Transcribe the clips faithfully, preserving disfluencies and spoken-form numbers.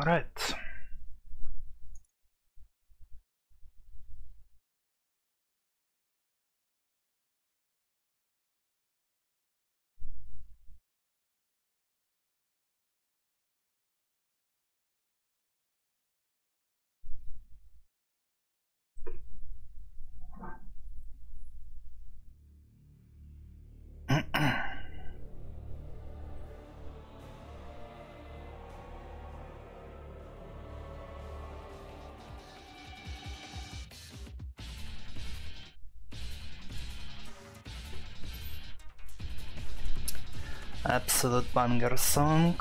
Alright. Absolute banger song.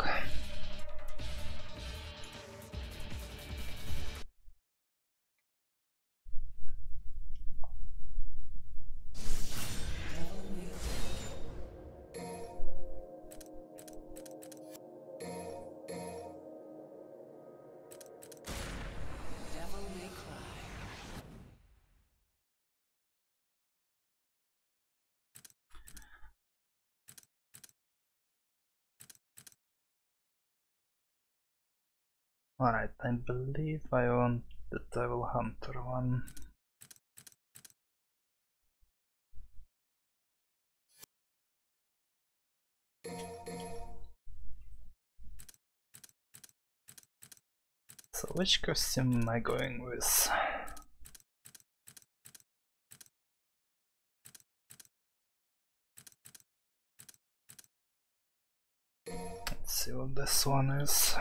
Alright, I believe I want the Devil Hunter one. So which costume am I going with? Let's see what this one is.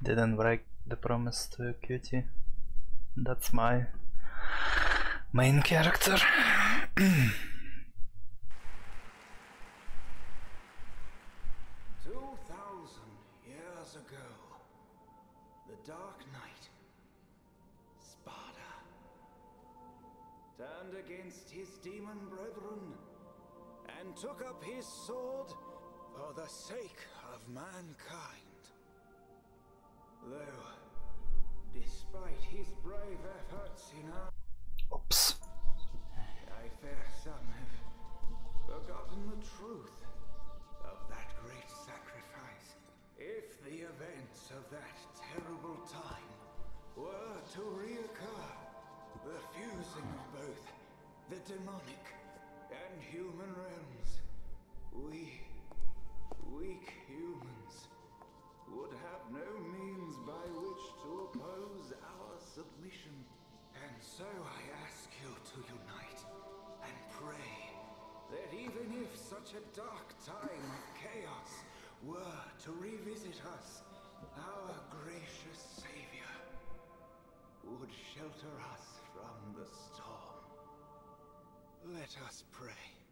Didn't break the promise to Cutie. That's my main character. Two thousand years ago, the Dark Knight, Sparda, turned against his demon brethren and took up his sword for the sake of mankind. Though, despite his brave efforts in our... Oops. I fear some have forgotten the truth of that great sacrifice. If the events of that terrible time were to reoccur, the fusing of both the demonic and human realms, we, weak humans, would have no means by which to oppose our submission. And so I ask you to unite and pray that even if such a dark time of chaos were to revisit us, our gracious Savior would shelter us from the storm. Let us pray.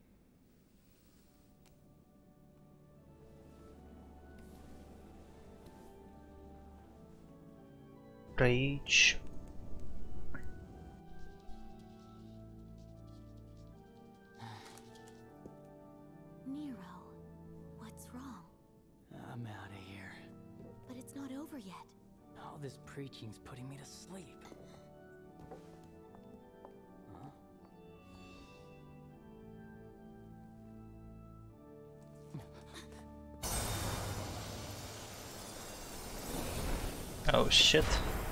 Rage. Nero, what's wrong? I'm out of here. But it's not over yet. All this preaching's putting me to sleep. Huh? Oh shit.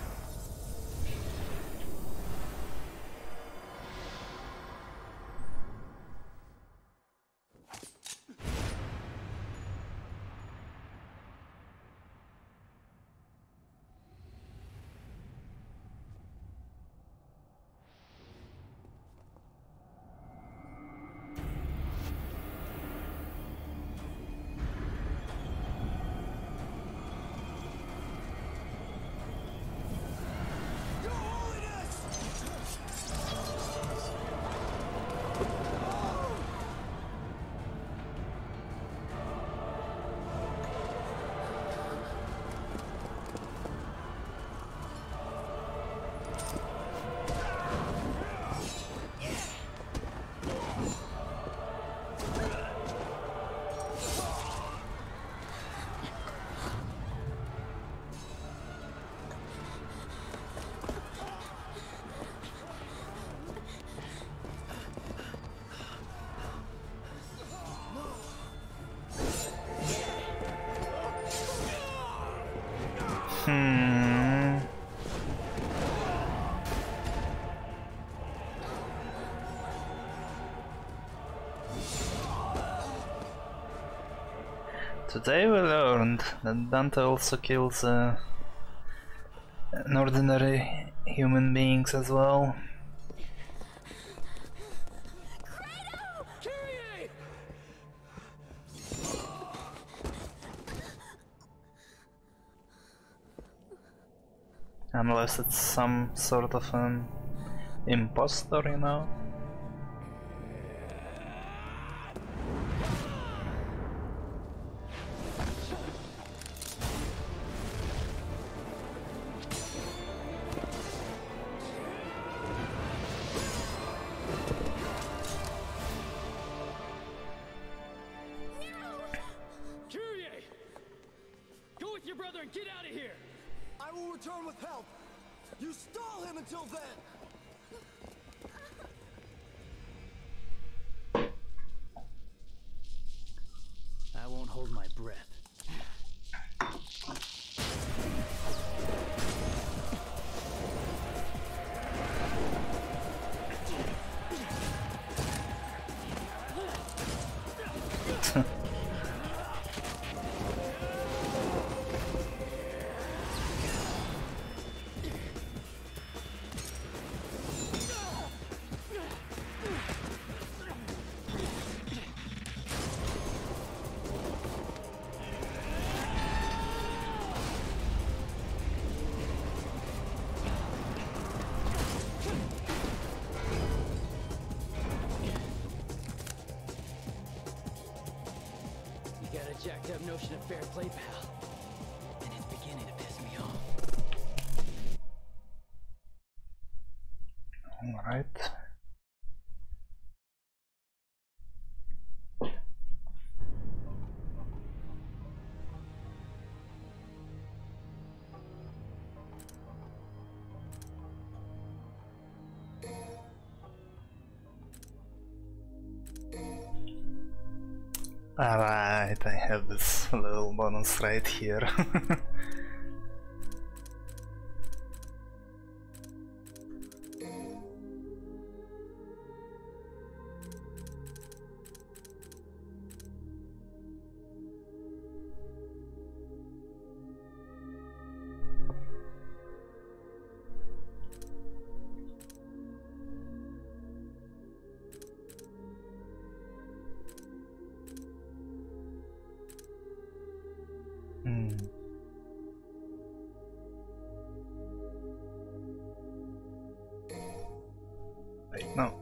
Hmm. Today we learned that Dante also kills uh, an ordinary human beings as well. Unless it's some sort of an impostor, you know? Kyrie! Go with your brother and get out of here! I will return with help! You stall him until then! I won't hold my breath. a jacked up notion of fair play, pal. And it's beginning to piss me off. Alright. Alright, I have this little bonus right here. Hmm. Wait, no.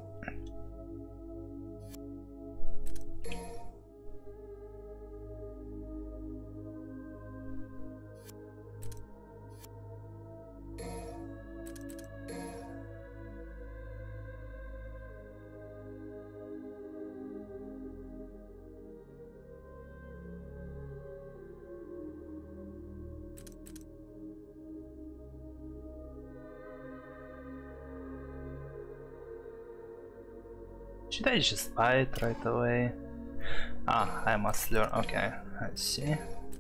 Should I just buy it right away? Ah, I must learn. Okay, I see.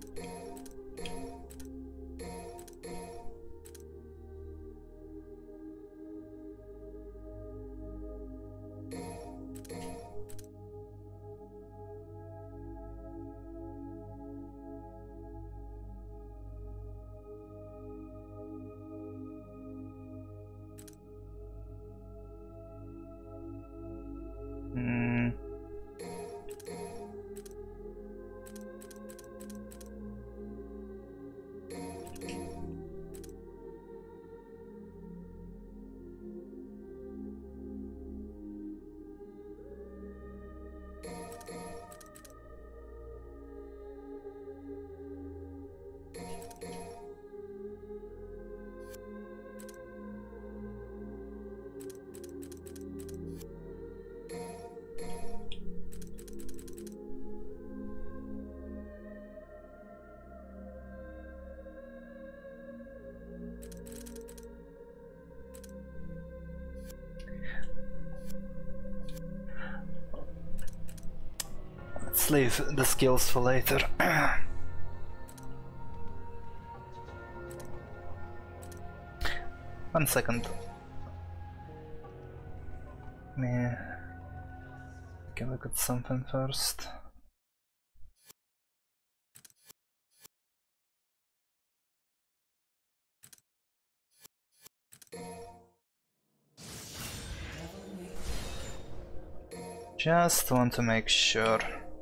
Hmm. Let's leave the skills for later. One second. Let me take a look at something first. Just want to make sure.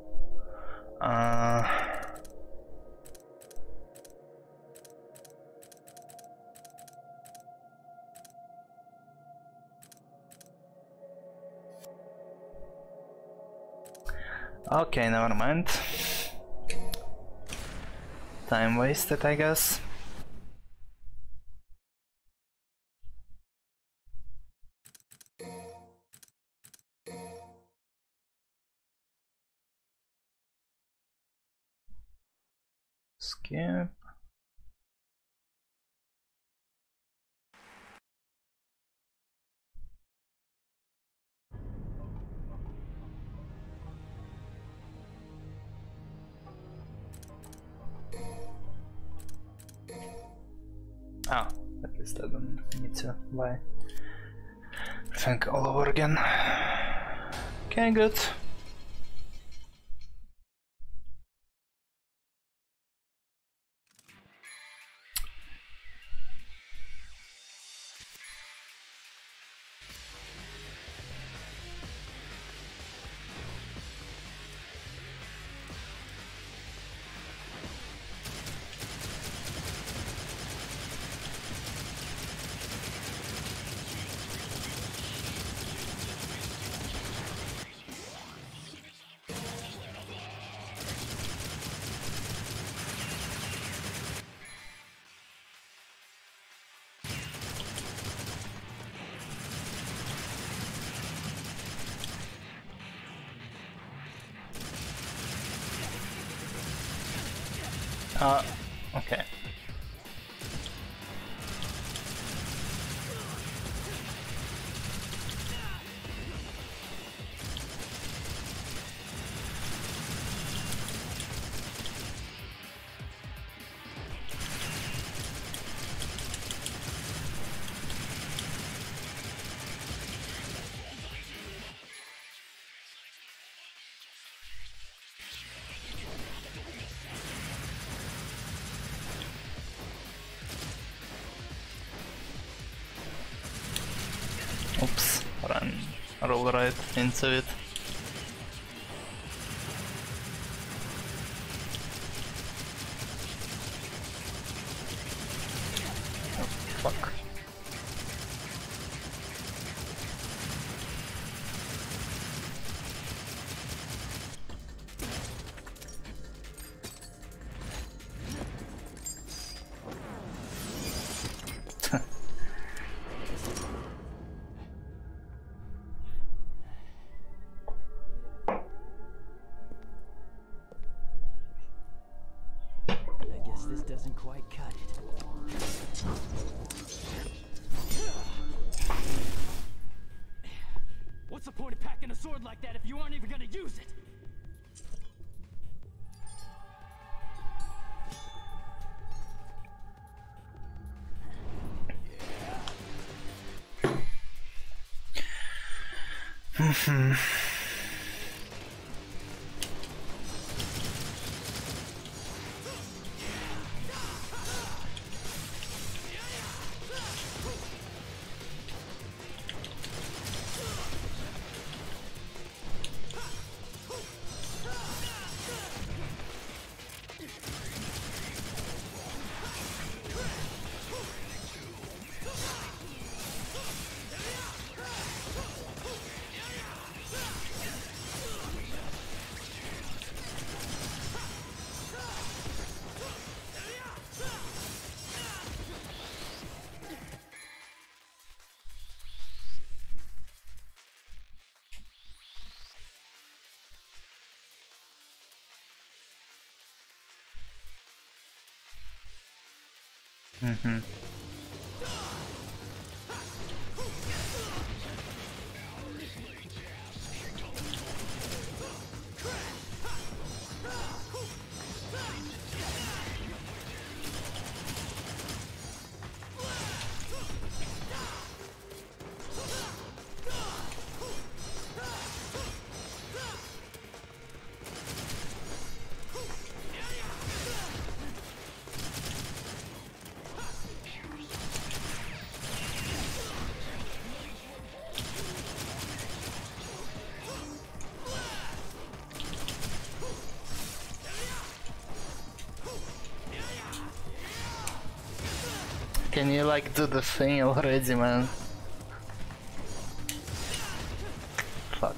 Uh, okay, never mind. Time wasted, I guess. Skip. Ah, at least I don't need to buy everything all over again. Okay, good. Uh, okay. Oops, run, roll right into it. Oh, fuck. I guess this doesn't quite cut it. What's the point of packing a sword like that if you aren't even gonna use it? Hmm. Mm-hmm. Can you like do the thing already, man? Fuck.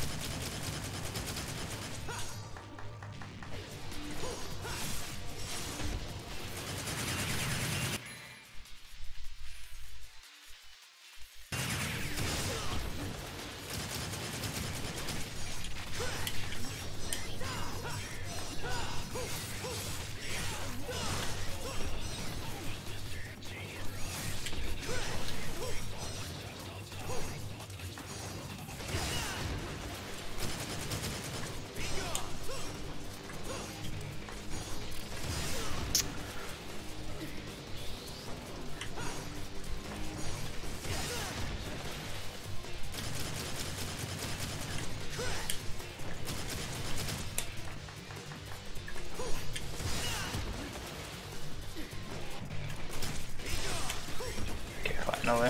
Okay, finally.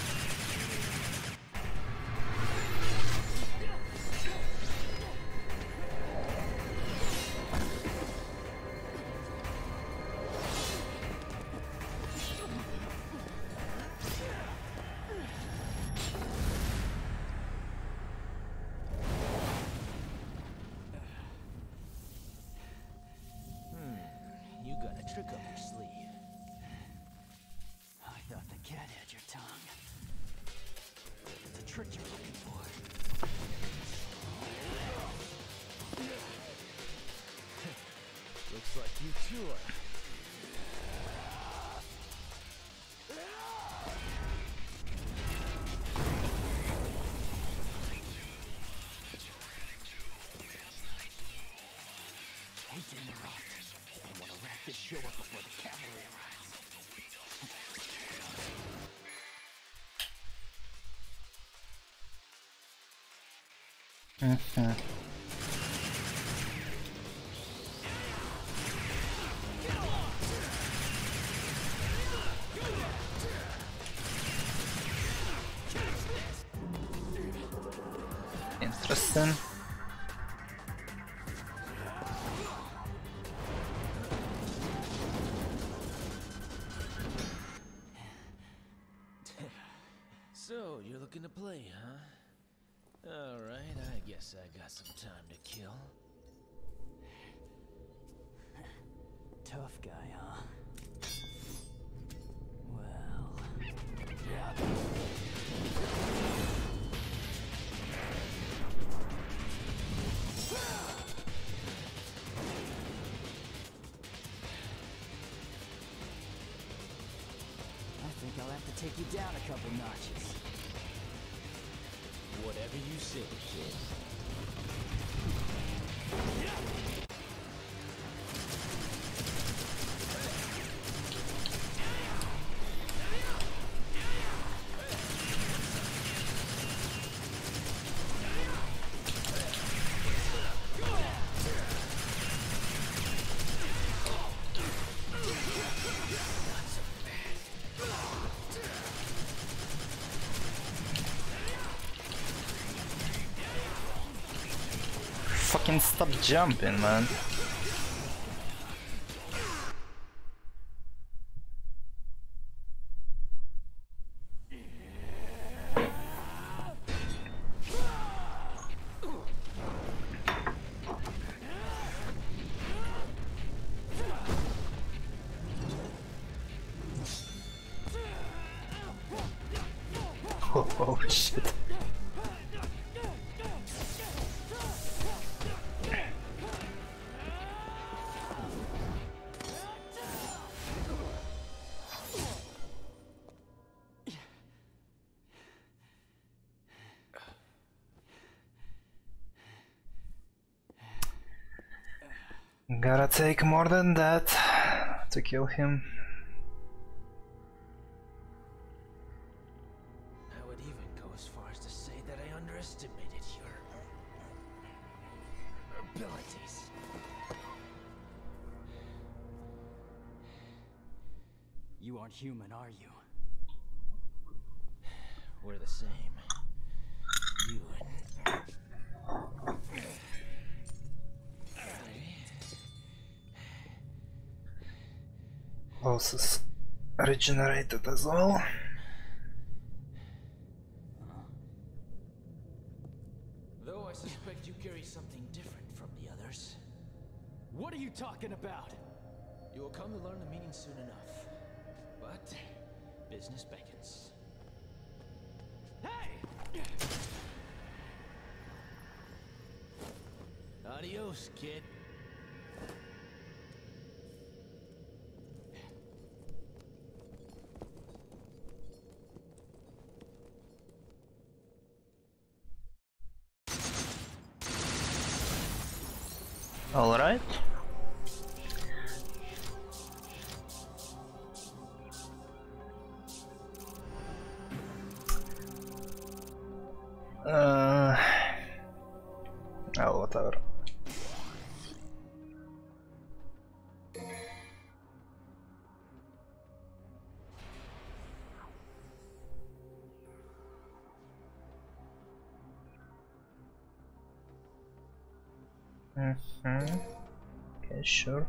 You got a trick up your sleeve. I thought the cat had your tongue. It's a trick you're looking for. Looks Looks like you two are. Hate to interrupt. I want to wrap this show up before the cavalry arrives. Mm-hmm. Interesting. So, you're looking to play, huh? Alright, I guess I got some time to kill. Tough guy, huh? Well... Yeah. I think I'll have to take you down a couple notches. Whatever you say, kid. Fucking stop jumping, man. Oh, oh shit. Gotta take more than that to kill him. I would even go as far as to say that I underestimated your abilities. You aren't human, are you? We're the same. You and... Pulses regenerated as well. Though I suspect you carry something different from the others. What are you talking about? You will come to learn the meaning soon enough. But business beckons. Hey! Adios, kid. All right. Uh, oh, whatever. Mm-hmm. Okay, sure.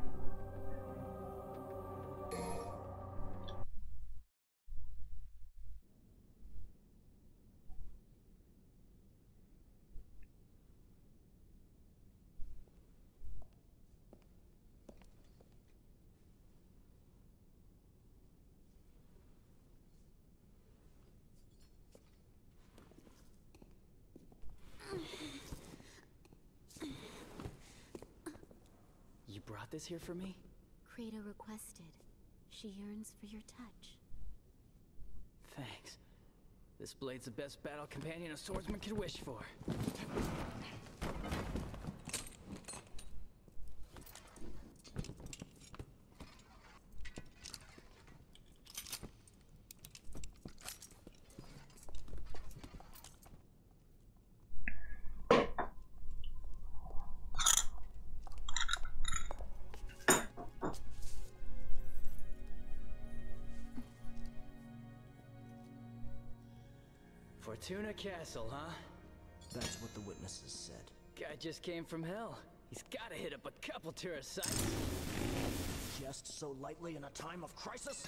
brought this here for me? Kratos requested. She yearns for your touch. Thanks. This blade's the best battle companion a swordsman could wish for. Fortuna Castle, huh? That's what the witnesses said. Guy just came from hell. He's gotta hit up a couple tourist sites. Jest so lightly in a time of crisis?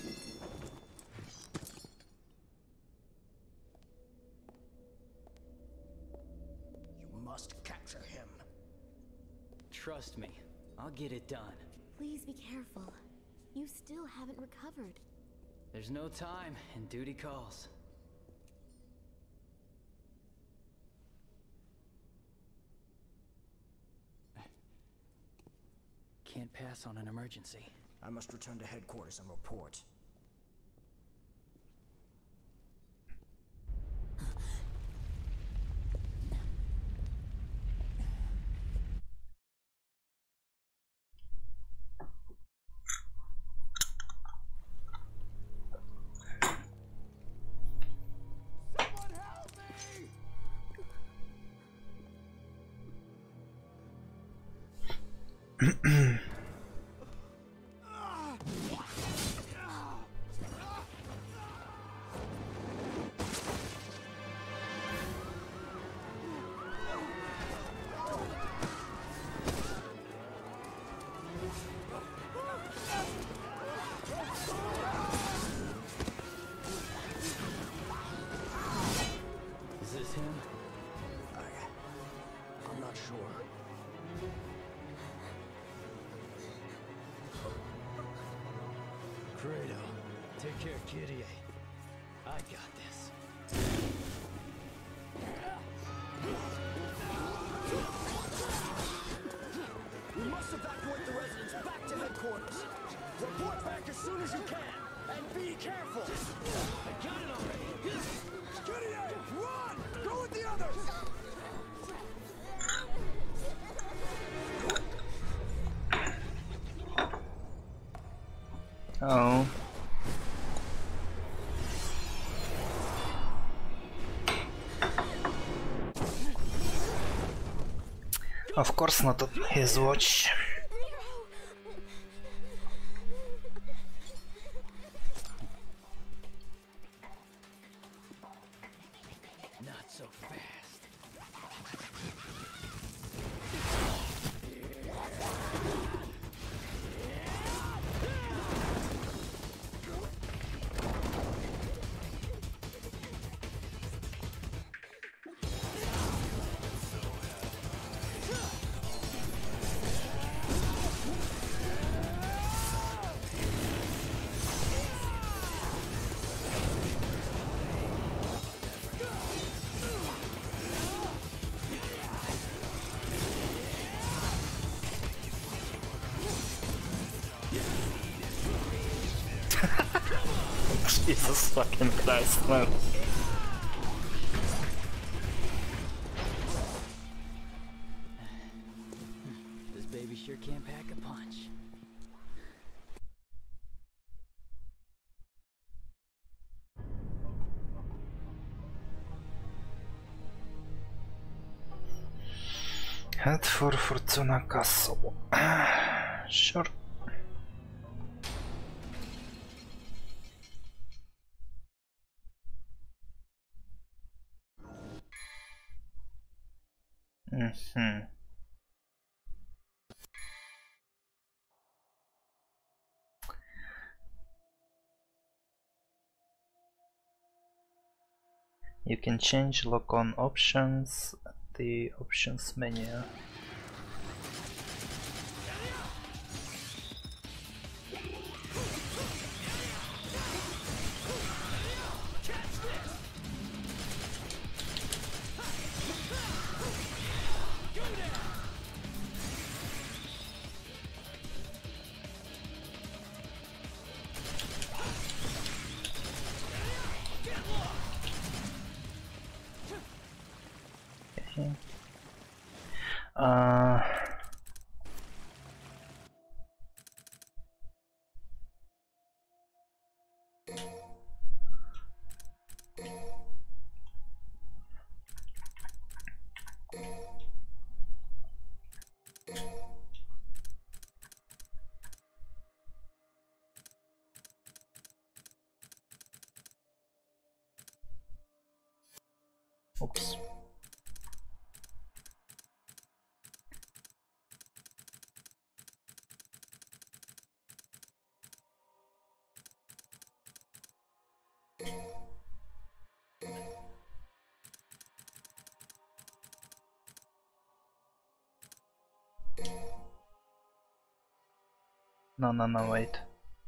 You must capture him. Trust me, I'll get it done. Please be careful. You still haven't recovered. There's no time, and duty calls. Can't pass on an emergency. I must return to headquarters and report. Is this him? I... I'm not sure. Kratos, take care of Kyrie. I got this. We must evacuate the residents back to headquarters. Report back as soon as you can, and be careful. I got it already. Gideon, run! Go with the others! Oh. Of course not on his watch. Not so fast. Jesus fucking Christ, man. This baby sure can pack a punch. Head for Fortuna Castle. Sure. Mm-hmm. You can change lock-on options at the options menu. Oops. No, no, no, wait.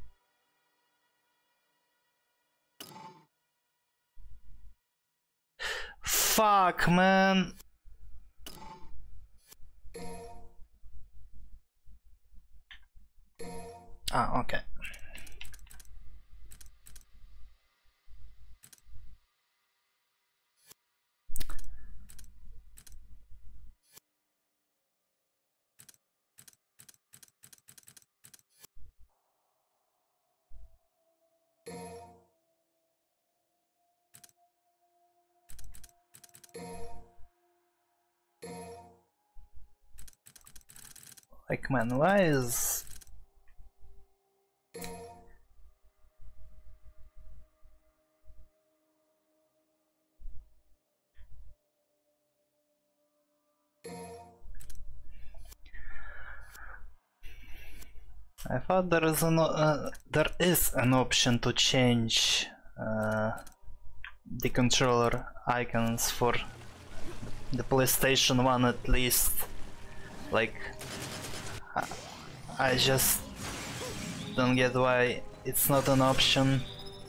Fuck, man. Ah, okay. Like, man, why is... I thought there is an uh, there is an option to change uh, the controller icons for the PlayStation one at least. Like, I, I just don't get why it's not an option.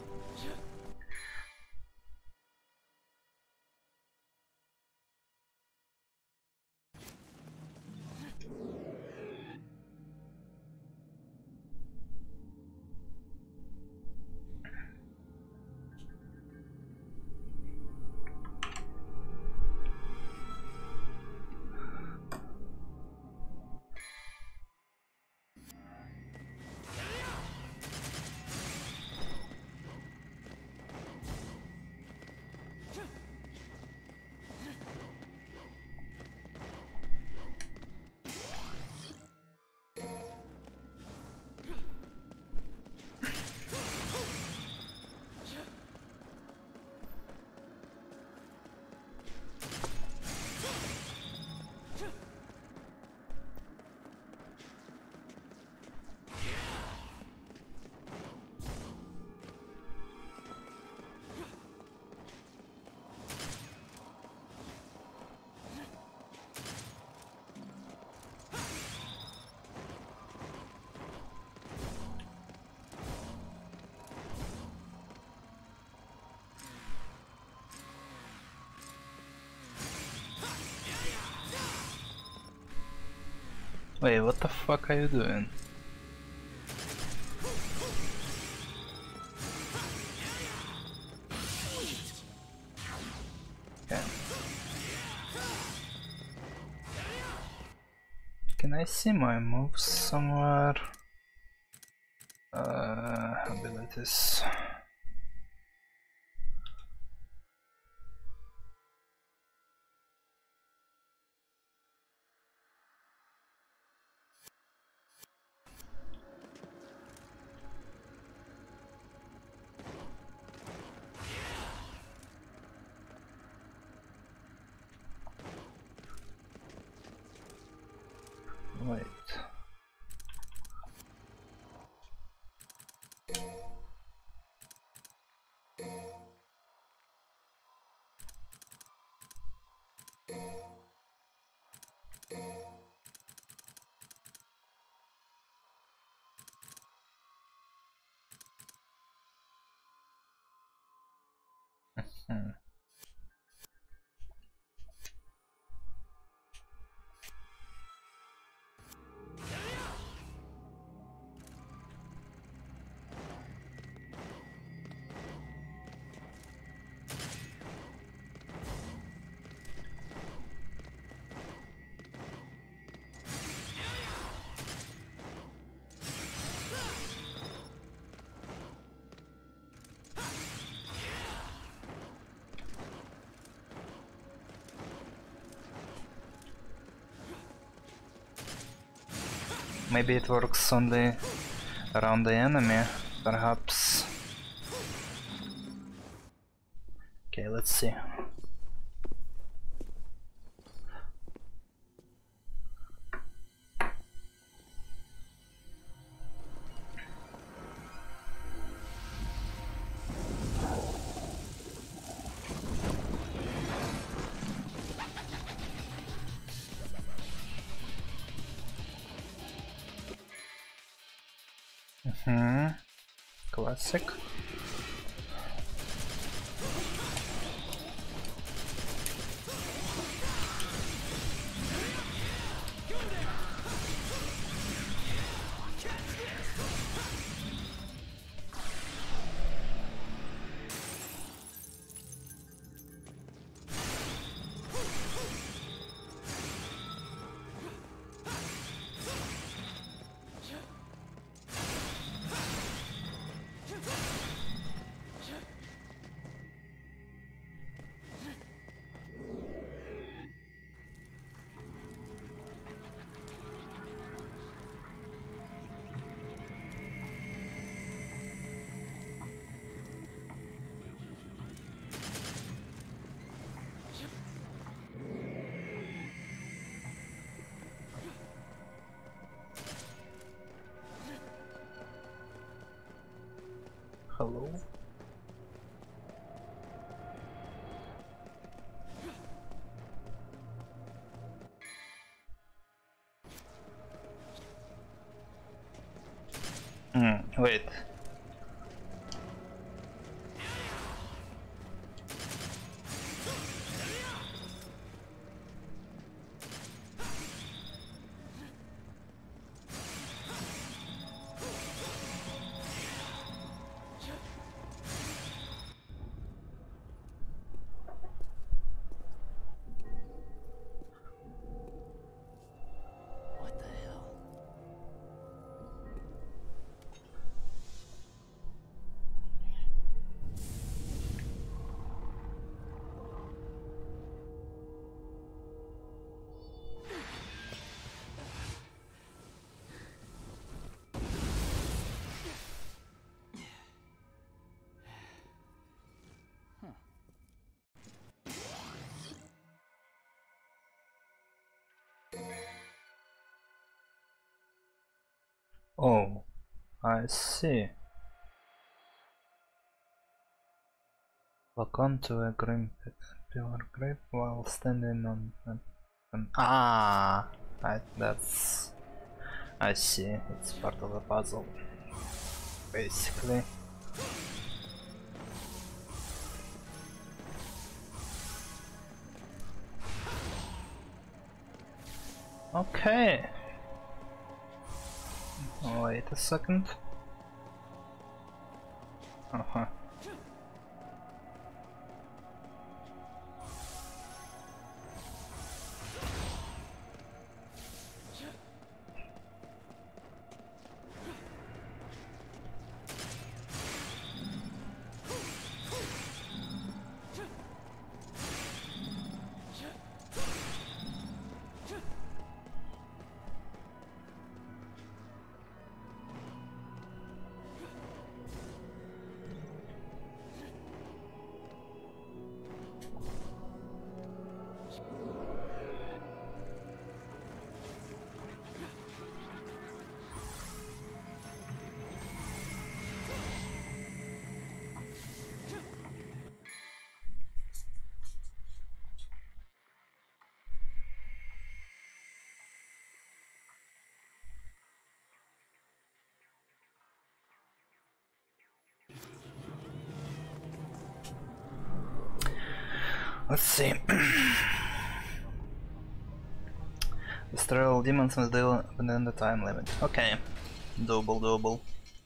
Wait, what the fuck are you doing? Okay. Can I see my moves somewhere? Uh, abilities. Wait. Hmm. Maybe it works only around the enemy, perhaps. Okay, let's see. Mm-hmm. Classic. Hello? Hmm, wait. What the hell? Oh, I see. Lock onto a green pillar grip while standing on an, an ah, I, that's I see. It's part of the puzzle, basically. Okay. Wait a second. Uh-huh. Let's see. Destroy all demons within the time limit. Okay. Double, double.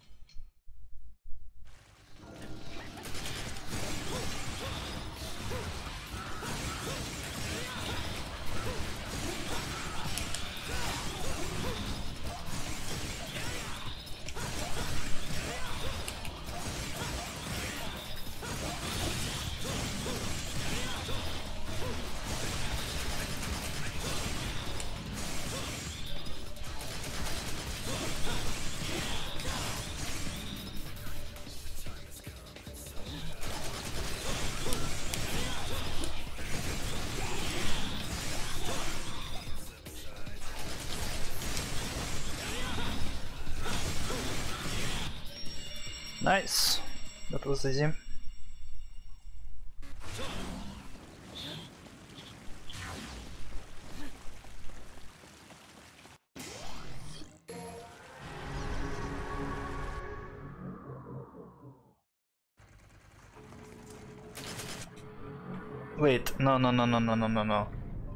Nice. That was easy. Wait, no, no, no, no, no, no, no, no.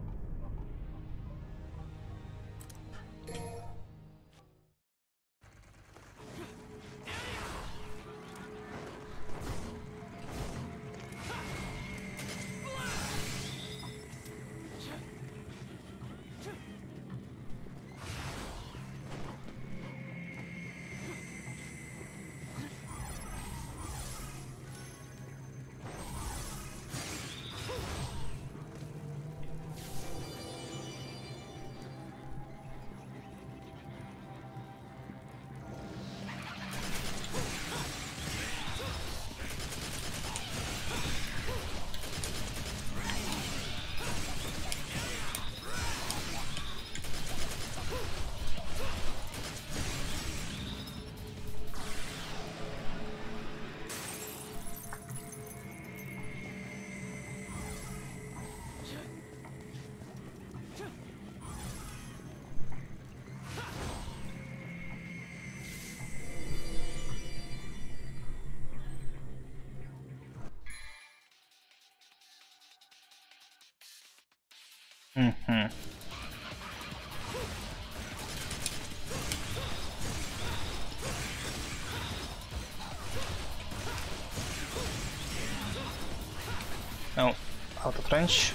Mm-hmm. Oh, out of range.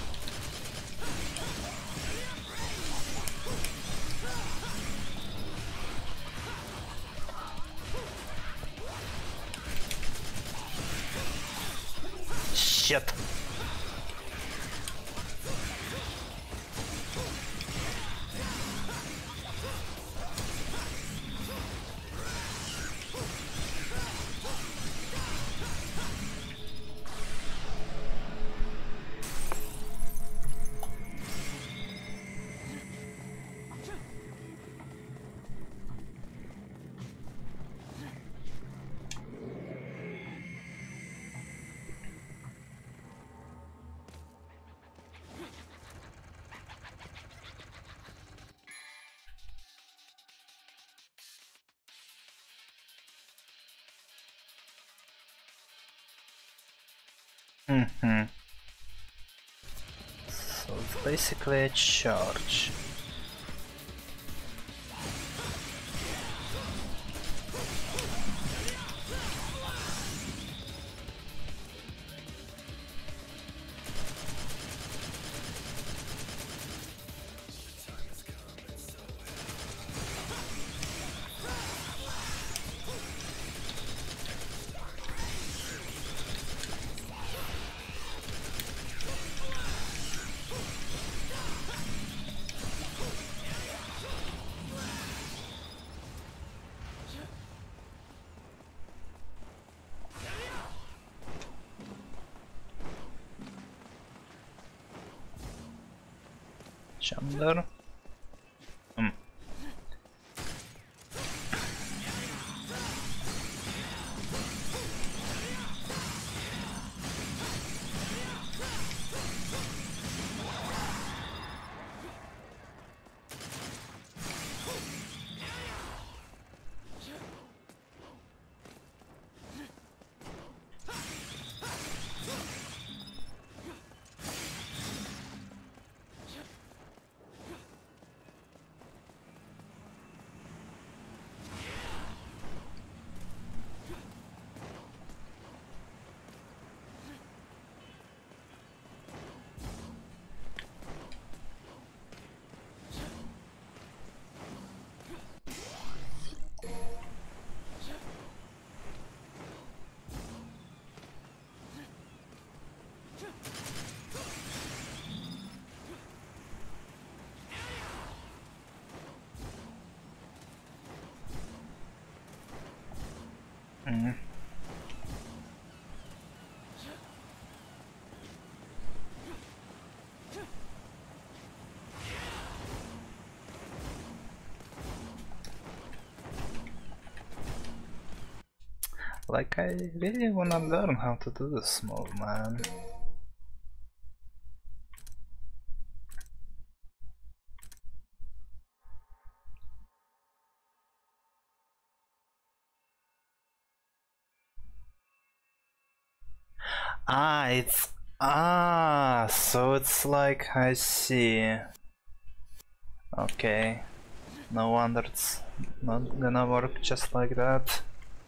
Shit. Mm-hmm. So it's basically a charge. Chandler. Hmm. Mm. Like, I really wanna learn how to do this move, man. Ah, it's Ah, so it's like, I see. Okay. No wonder it's not gonna work just like that.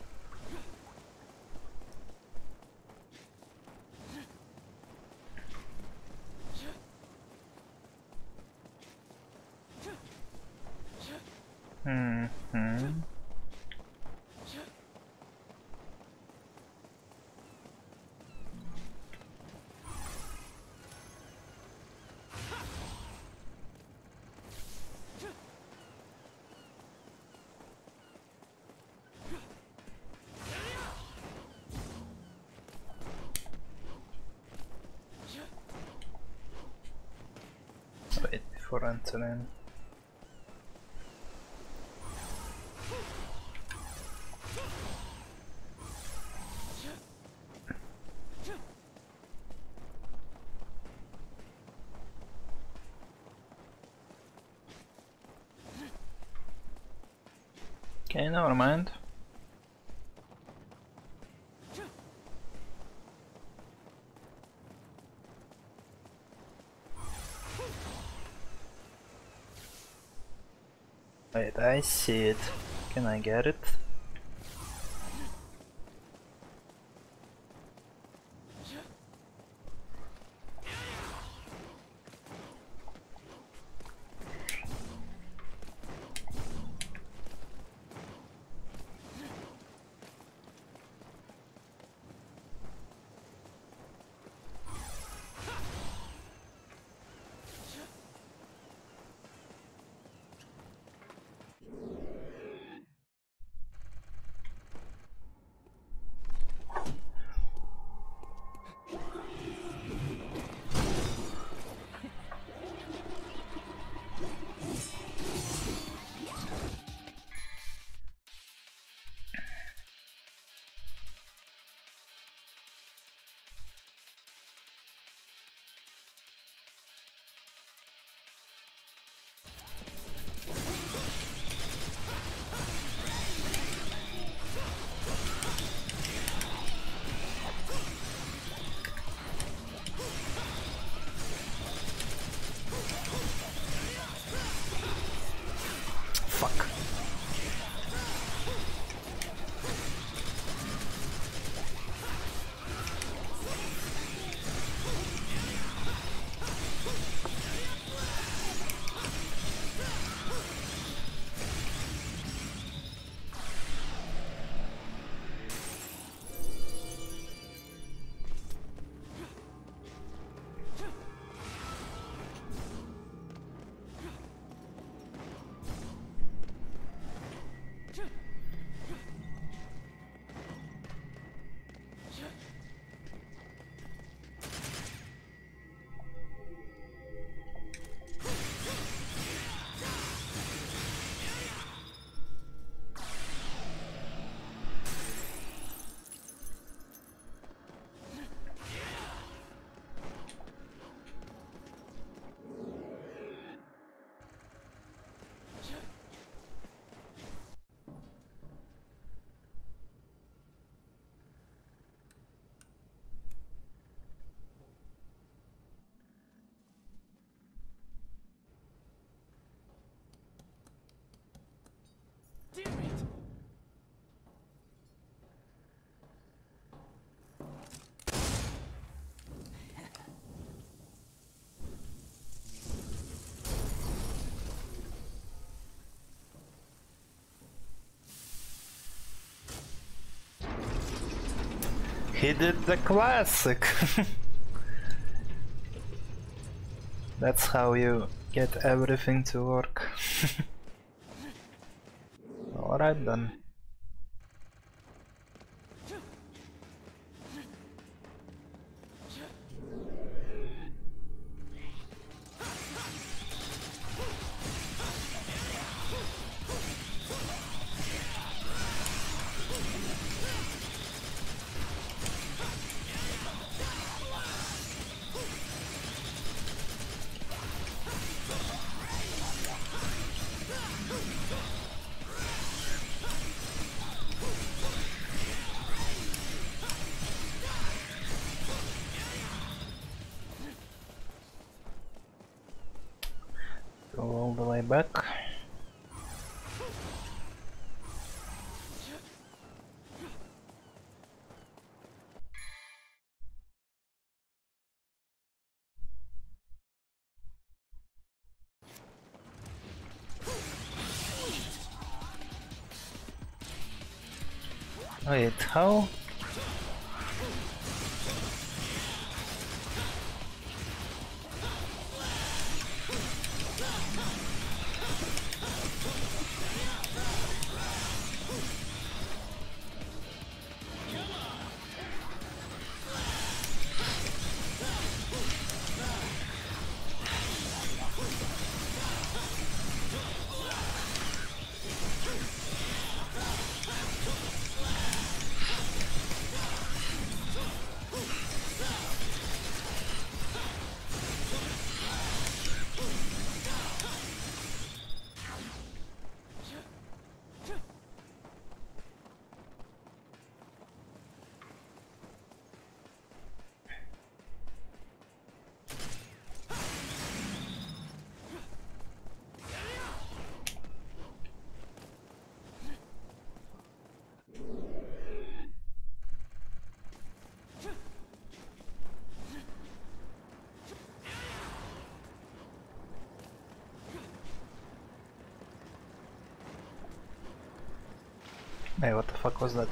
Hmm. Hmm. Wait before entering. Okay, never mind. Wait, I see it. Can I get it? Fuck. Damn it! He did the classic. That's how you get everything to work. Alright then. back. Wait, how? Hey, what the fuck was that?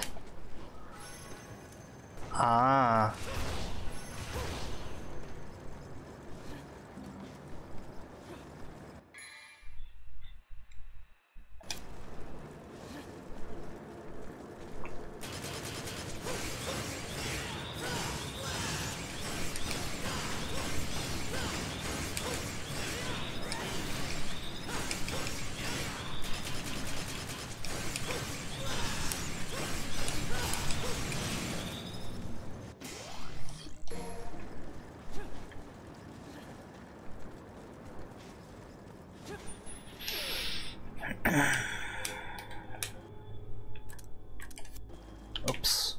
Ah. Oops.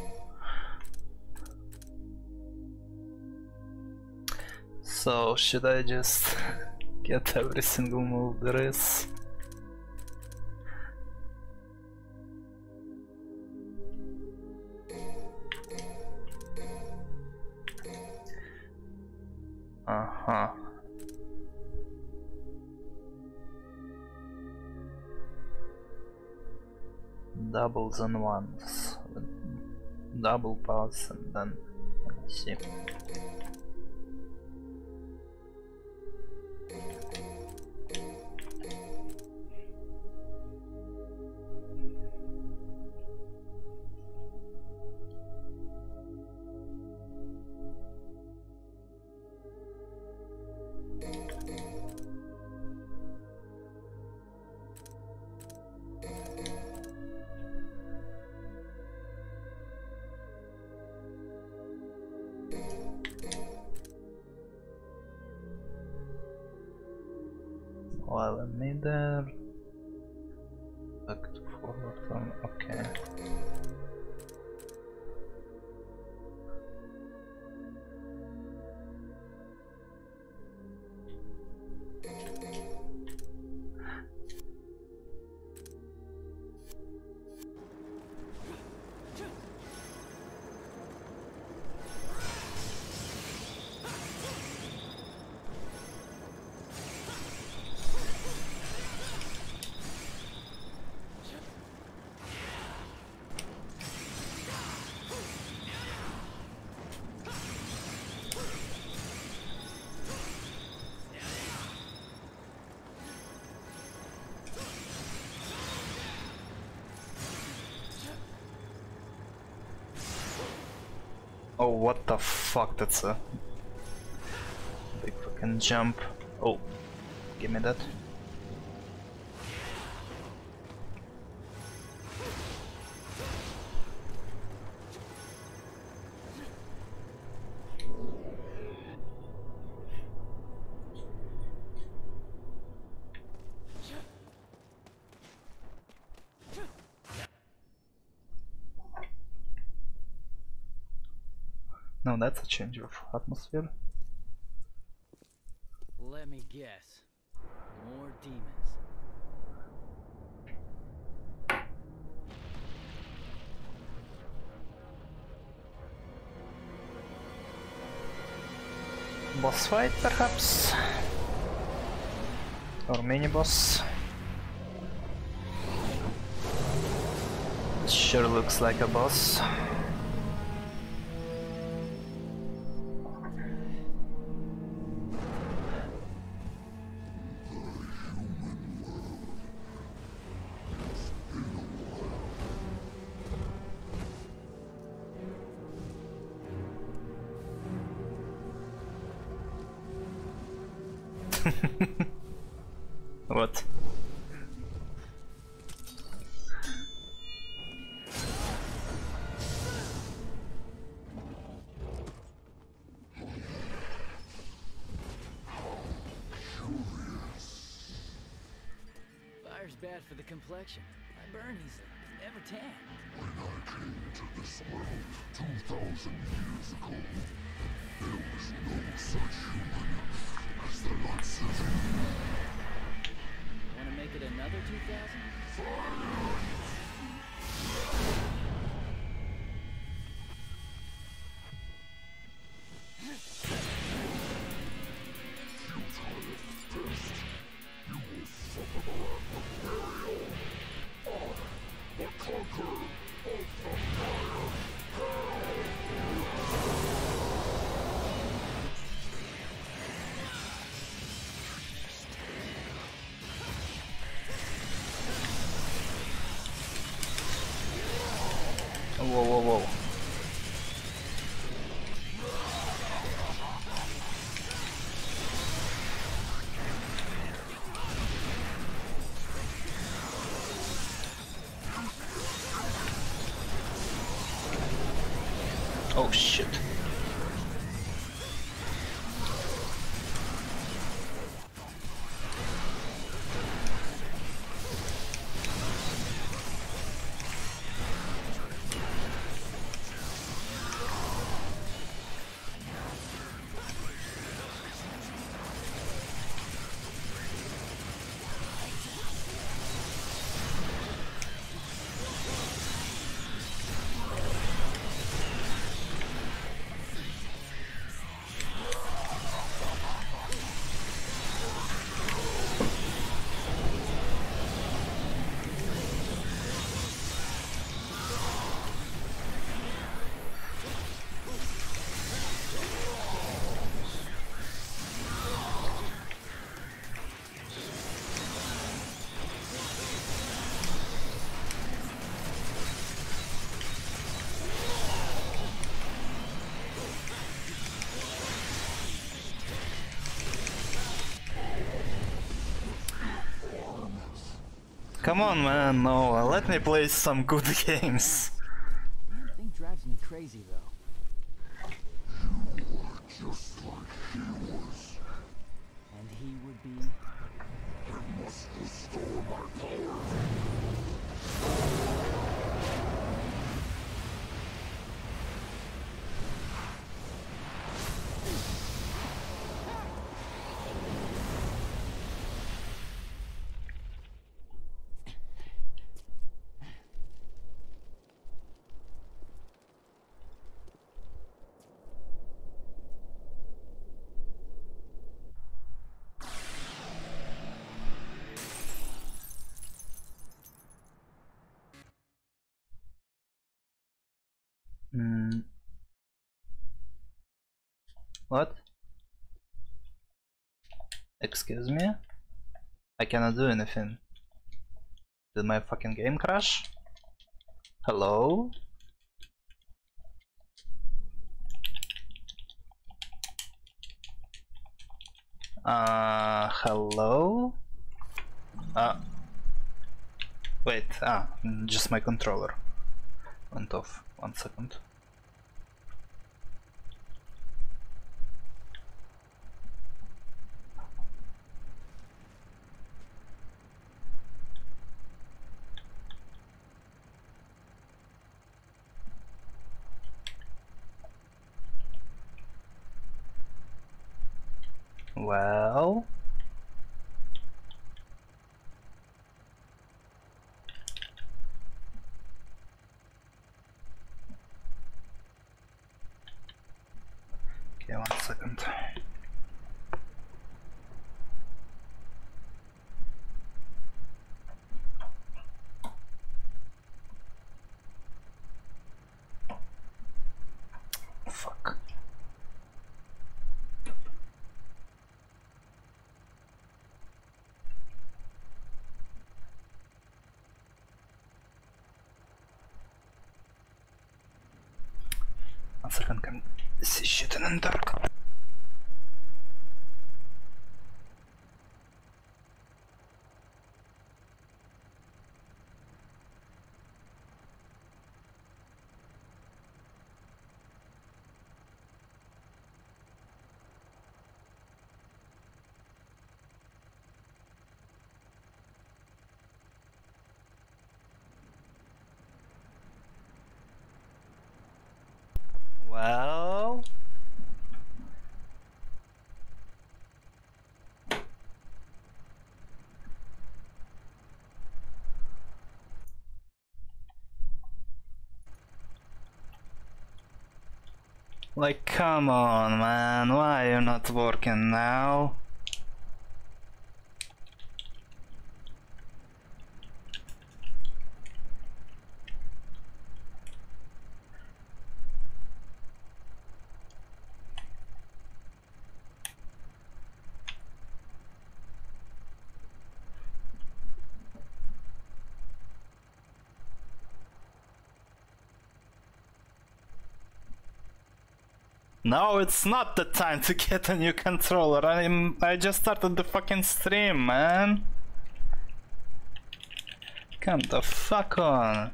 So, should I just get every single move there is? Uh-huh. Doubles and ones. Double pass and then let's see. While I'm in there, back to forward turn, okay. Oh, what the fuck, that's a big fucking jump. Oh, give me that. No, that's a change of atmosphere. Let me guess. More demons. Boss fight, perhaps? Or mini boss? Sure looks like a boss. What? Fire's bad for the complexion. I burn easily. Never tan. When I came to this world two thousand years ago, there was no such human as the likes of you. Want to make it another two thousand? Whoa, whoa, whoa. Oh shit. Come on, man, no, let me play some good games. Damn thing drives me crazy though. You are just like he was. And he would be. I must restore my power. Hmm. What? Excuse me? I cannot do anything. Did my fucking game crash? Hello? Uh, hello? Uh, wait, ah, just my controller went off. One second. Well, Okay, one second. Fuck. One second, can see shit in the dark. Well, like, come on, man, why are you not working now? No, it's not the time to get a new controller. I'm I just started the fucking stream, man. Come the fuck on.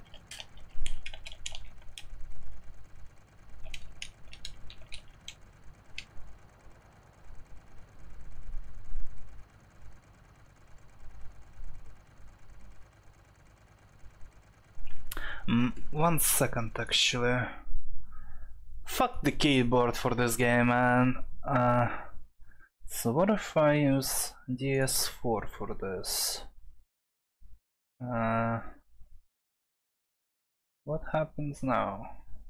Mm, one second, actually. Fuck the keyboard for this game, man. Uh, so what if I use D S four for this? Uh, what happens now?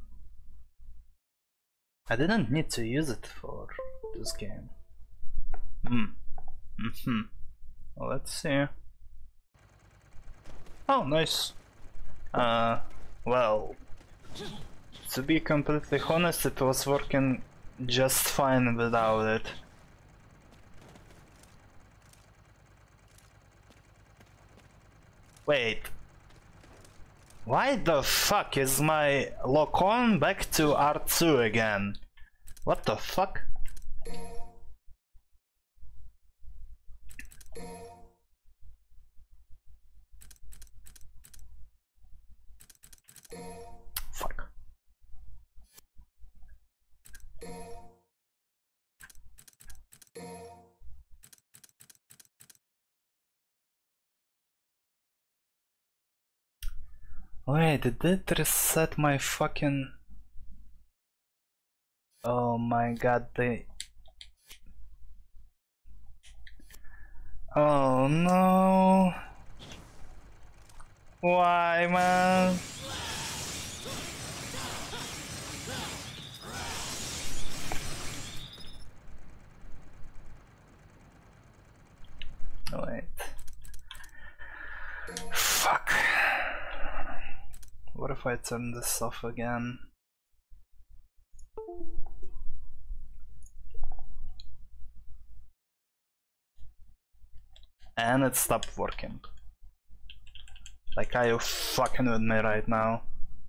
I didn't need to use it for this game. Hmm. Mm-hmm. Well, let's see. Oh, nice. Uh, well. To be completely honest, it was working just fine without it. Wait. Why the fuck is my lock-on back to R two again? What the fuck? Fuck. Wait, did it reset my fucking... Oh my god, they... Oh no... Why, man? Wait. Fuck. What if I turn this off again? And it stopped working. Like, are you fucking with me right now?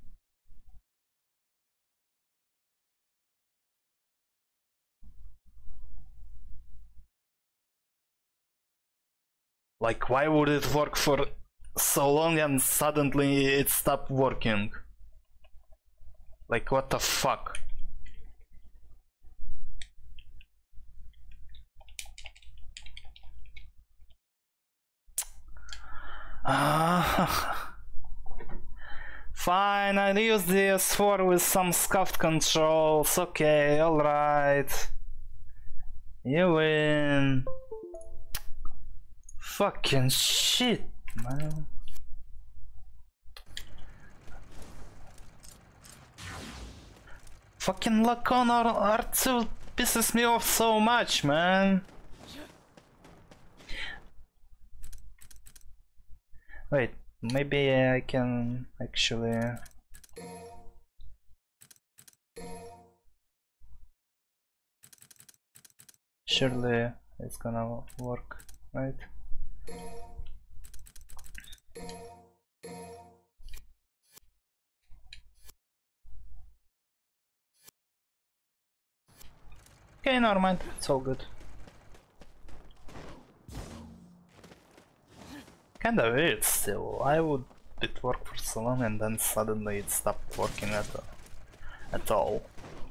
Like, why would it work for so long and suddenly it stopped working? Like, what the fuck? Ah. Fine, I'll use the S four with some scuffed controls. Okay, alright. You win. Fucking shit, man. Fucking lock on R two pisses me off so much, man. Wait, maybe I can actually... Surely it's gonna work, right? Okay, never mind, it's all good. Kinda weird still. Why would it work for so long and then suddenly it stopped working at, uh, at all?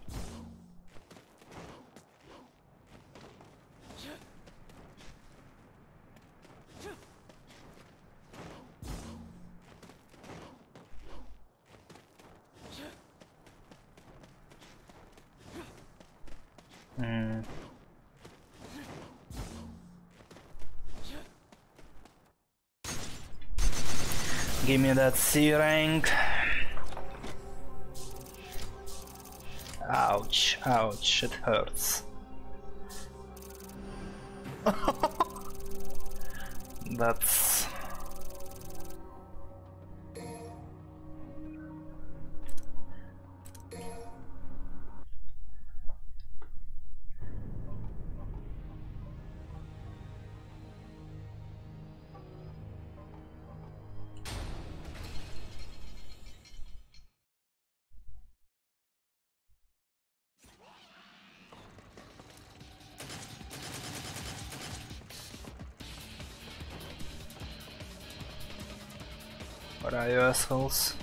Hmm. Give me that C rank. Ouch, ouch, it hurts. That's... What are you assholes?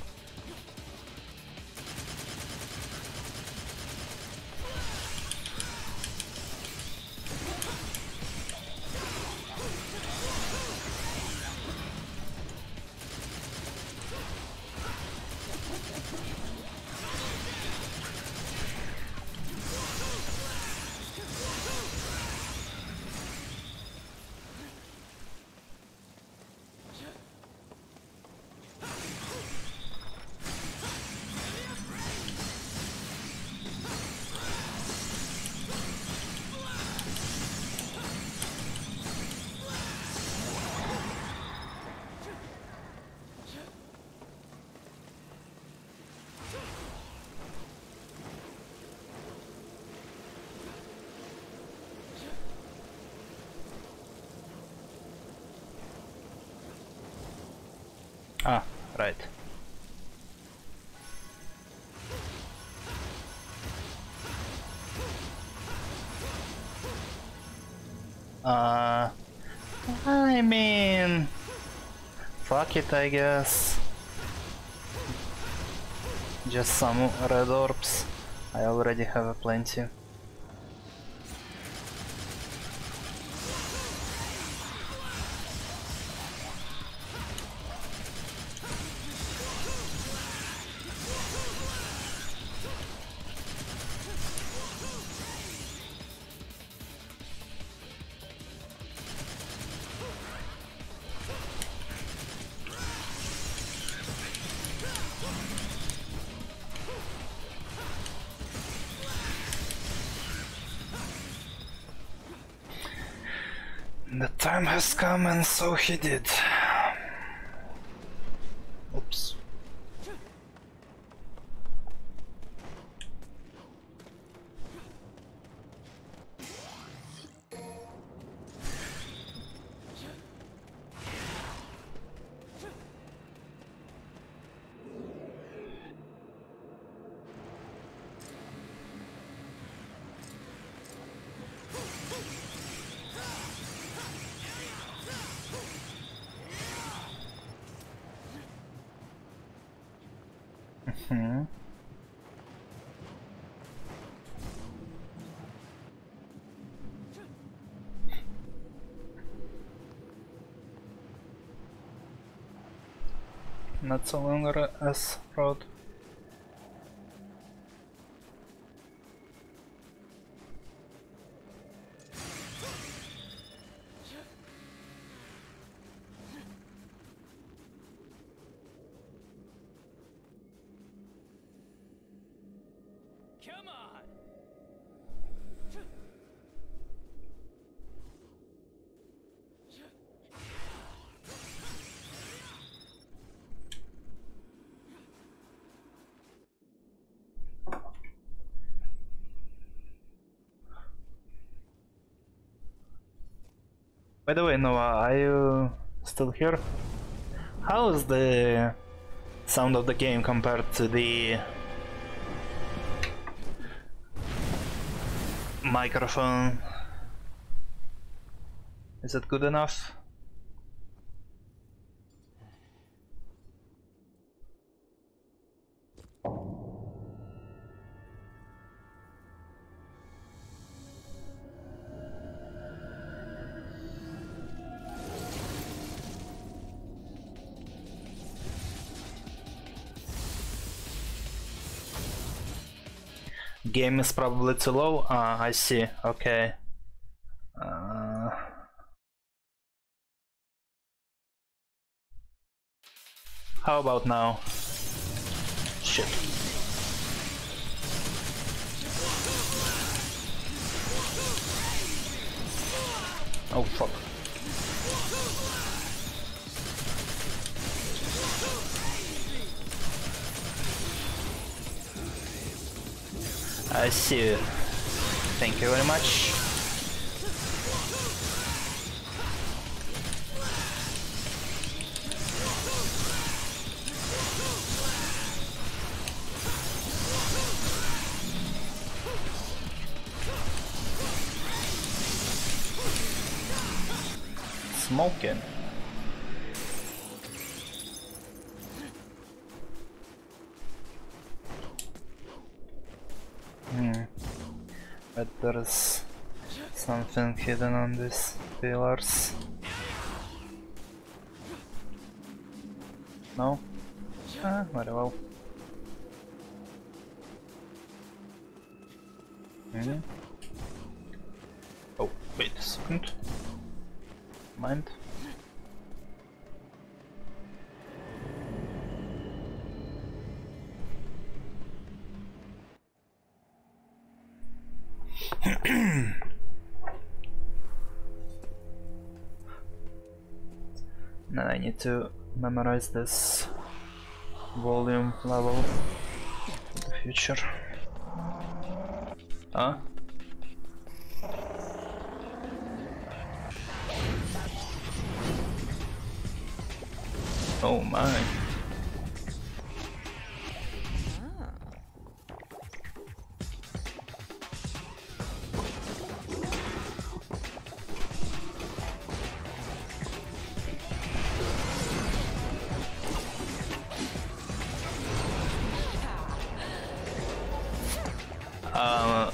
Ah, right. Uh, I mean, fuck it, I guess. Just some red orbs. I already have a plenty. The time has come, and so he did. Oops. Hmm. Not so longer as road. Come on! By the way, Noah, are you still here? How is the sound of the game compared to the microphone? Is it good enough? Game is probably too low. Ah, I see. Okay. Uh... How about now? Shit. Oh fuck. I see you. Thank you very much. Smoking. Hmm. But there's something hidden on these pillars. No? Ah, very well. Hmm. Oh, wait a second. Mind? Now I need to memorize this volume level for the future. Huh? Oh my. Uh,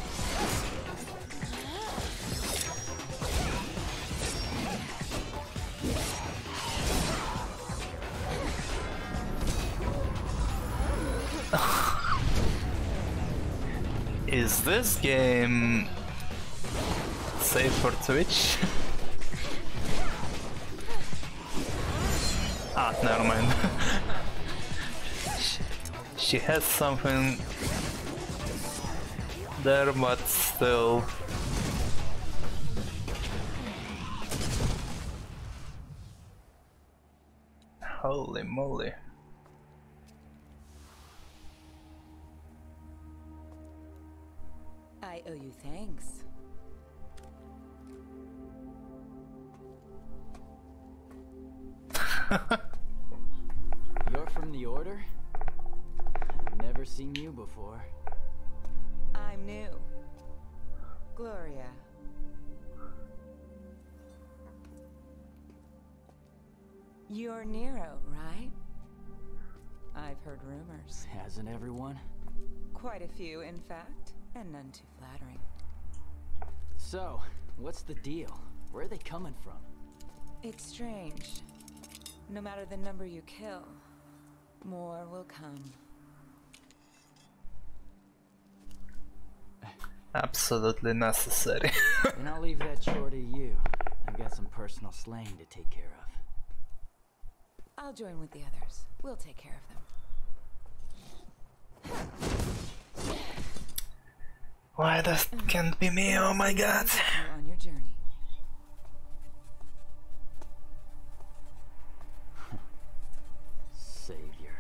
is this game safe for Twitch? Ah, never mind. she, she has something there, but still. Holy moly. I owe you thanks. You're from the Order? I've never seen you before. I'm new. Gloria. You're Nero, right? I've heard rumors. Hasn't everyone? Quite a few, in fact, and none too flattering. So, what's the deal? Where are they coming from? It's strange. No matter the number you kill, more will come. Absolutely necessary. Then I'll leave that chore to you. I've got some personal slaying to take care of. I'll join with the others. We'll take care of them. Why that can't be me? Oh my god! You on your journey. Savior.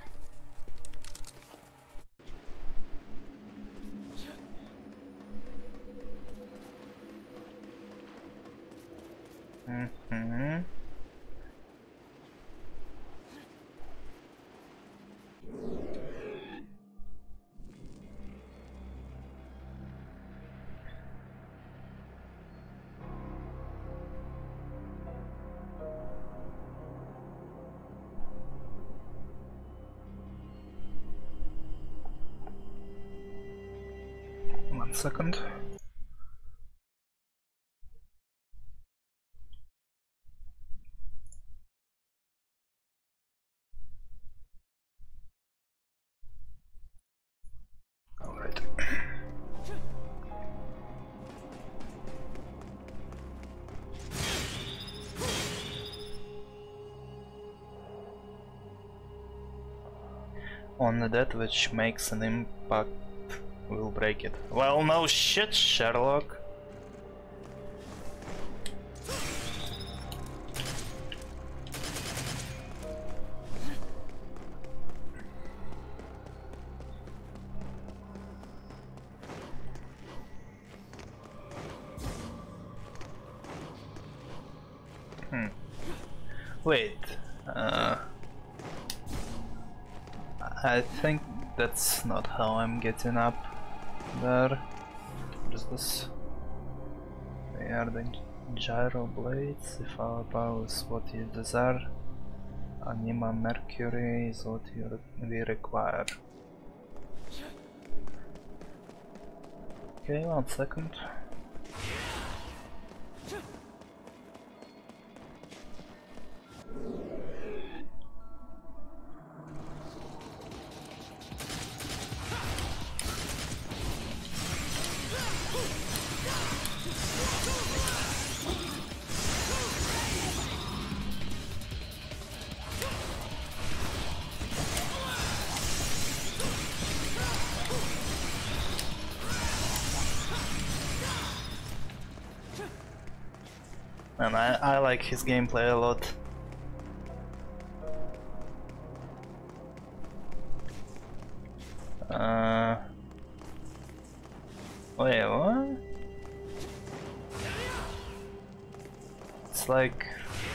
Mm-hmm. One second. All right. Only that which makes an impact will break it. Well, no shit, Sherlock. Hmm. Wait. Uh, I think that's not how I'm getting up there. What is this? They are the gyro blades. If our power is what you desire, Anima Mercury is what you re we require. Okay, one second. And I, I like his gameplay a lot. Uh, wait, what? It's like...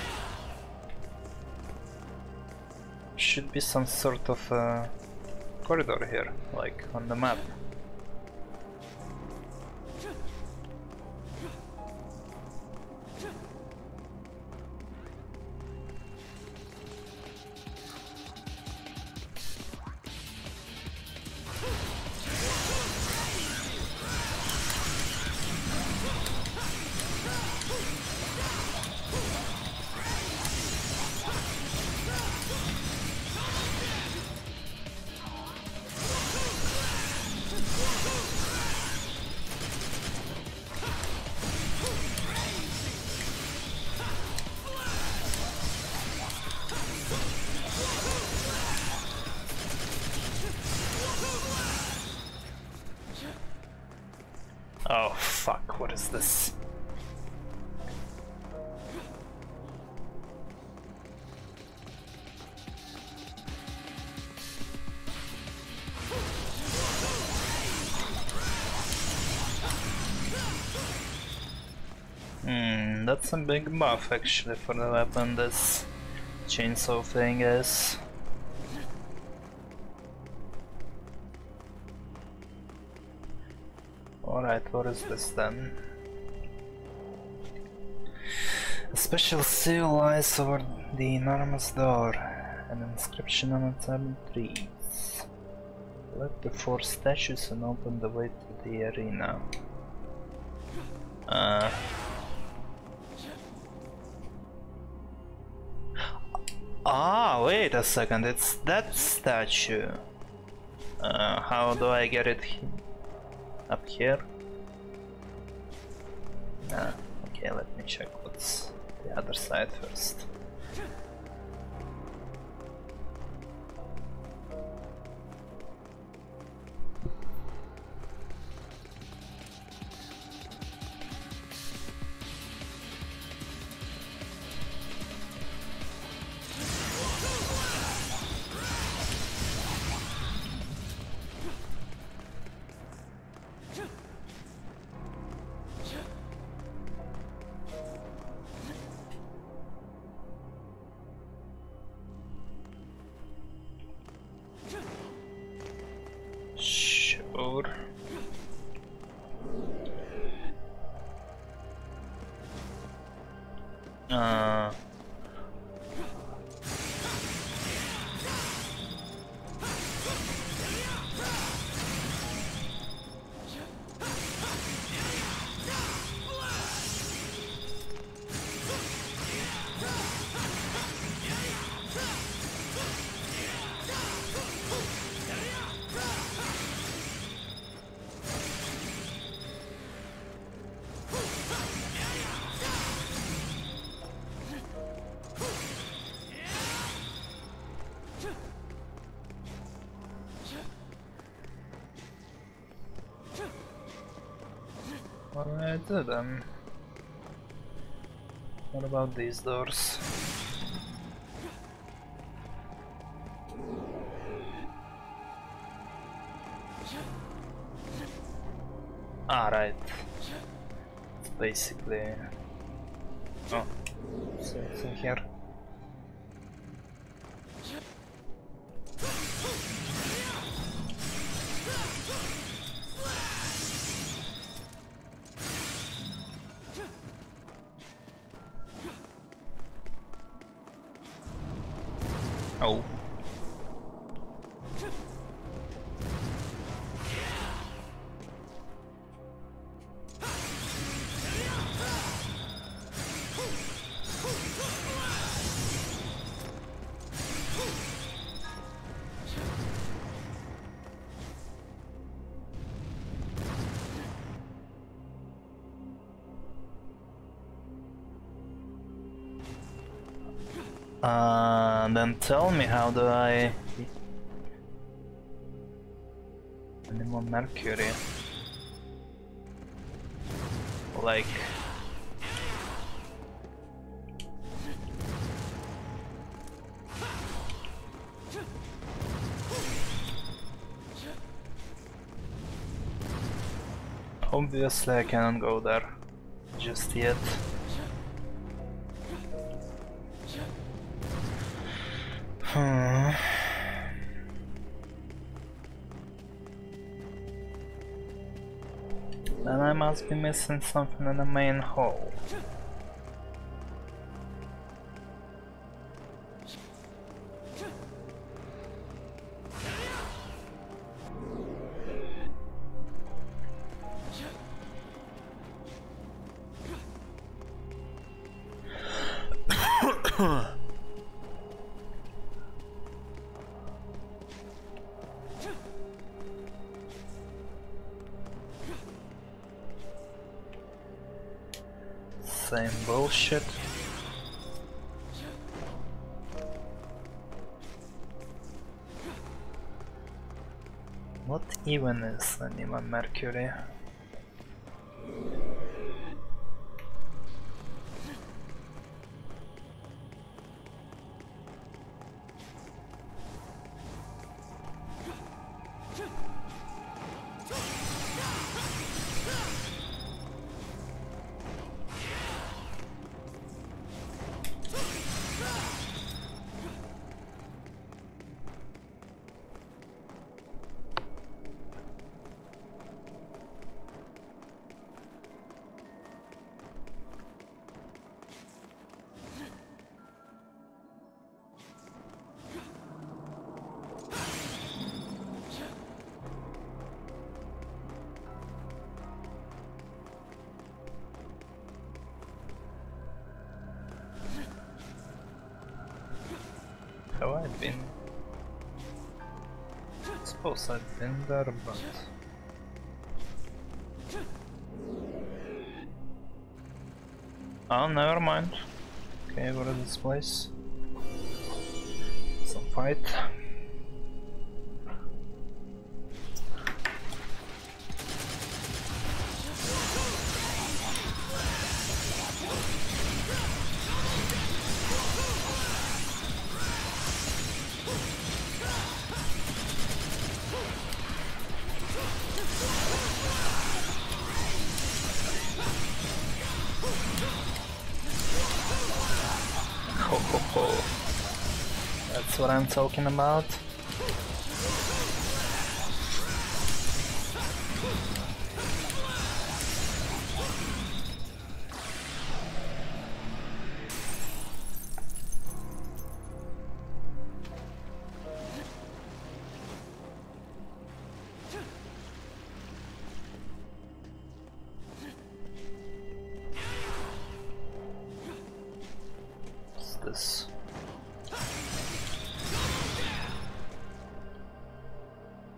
should be some sort of uh, corridor here, like on the map. Oh fuck, what is this? Hmm, that's a big buff actually for the weapon this chainsaw thing is. Alright, what is this then? A special seal lies over the enormous door. An inscription on its tab reads: "Let the four statues and open the way to the arena." Uh... Ah, wait a second, it's that statue. Uh, how do I get it he up here? Ah, okay, let me check what's the other side first. Sure. Uh. Well, I did them. What about these doors? Ah, right. It's basically... Oh, so it's in here. Oh. Uh, then tell me, how do I... Any more mercury? Like... Obviously I cannot go there just yet. Hmm. Then I must be missing something in the main hall. Same bullshit. What even is Anima Mercury? Have I been? I suppose I've been there, but... Oh, never mind. Okay, what is this place? Some fight. Ho ho ho. That's what I'm talking about.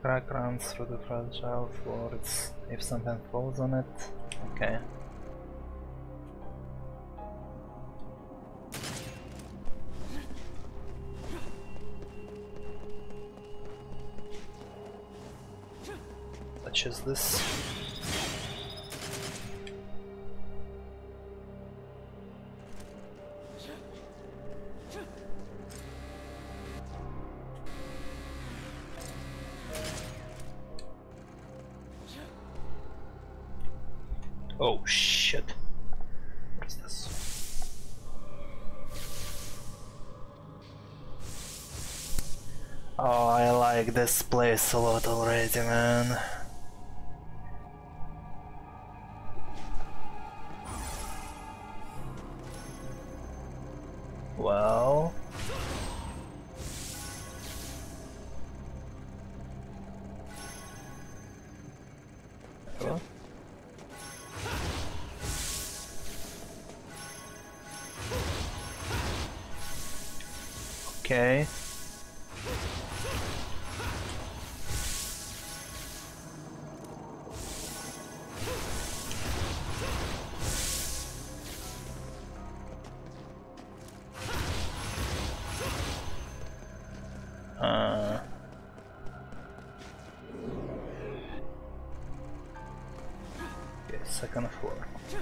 Crack runs through the fragile floor it's, if something falls on it. Okay. Such as this. Oh shit. What's this? Oh, I like this place a lot already, man. Well... Hello? Okay. Uh. Okay, second floor.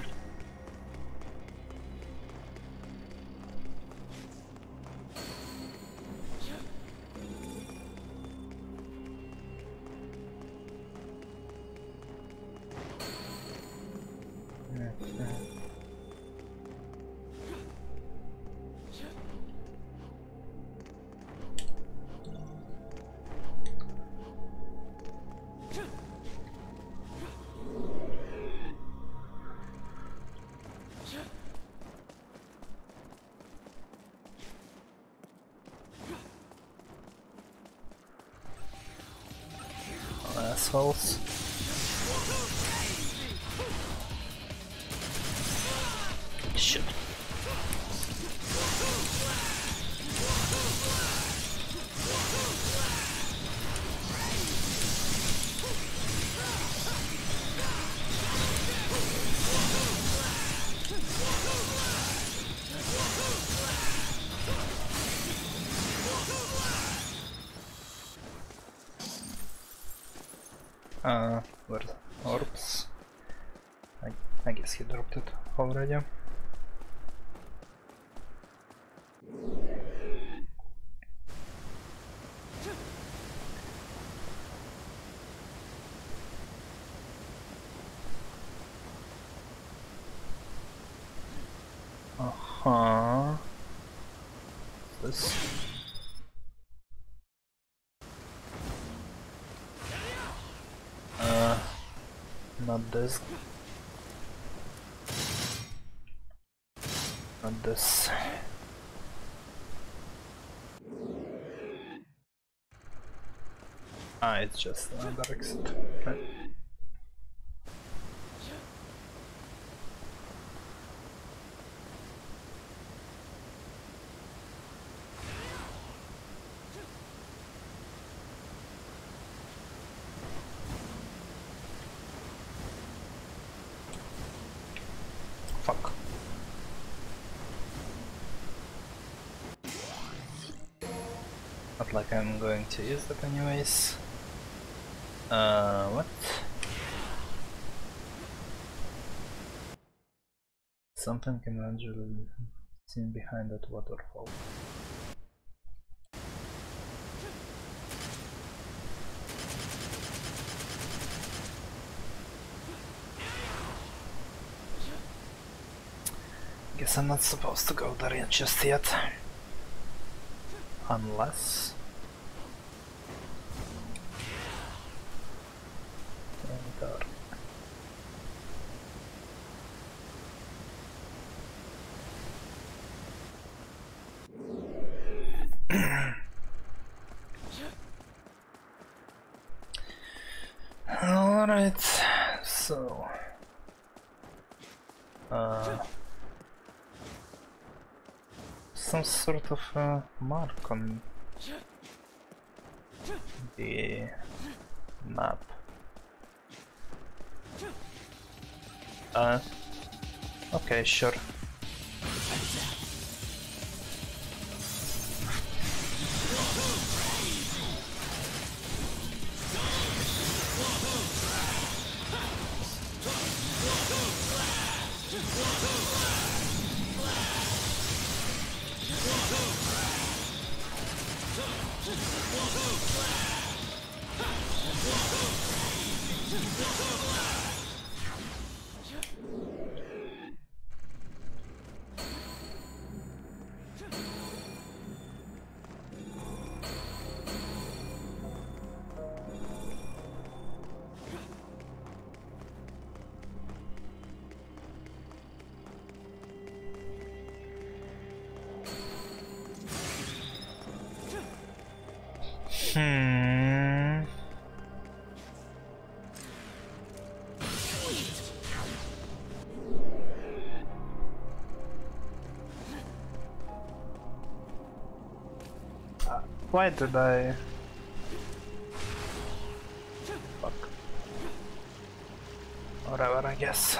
Assholes. Shit. Uh, where's orbs? I, I guess he dropped it already. Uh-huh. This. Uh, not this. Not this. Ah, it's just another exit. Right. Fuck. Not like I'm going to use that anyways. Uh, what? Something can be seen behind that waterfall. Guess I'm not supposed to go there yet, just yet. Unless... Enter. Alright, so... Uh... Some sort of uh, mark on the Map. Uh, okay, sure. Hmm. Uh, why did I? Fuck. Whatever, I guess.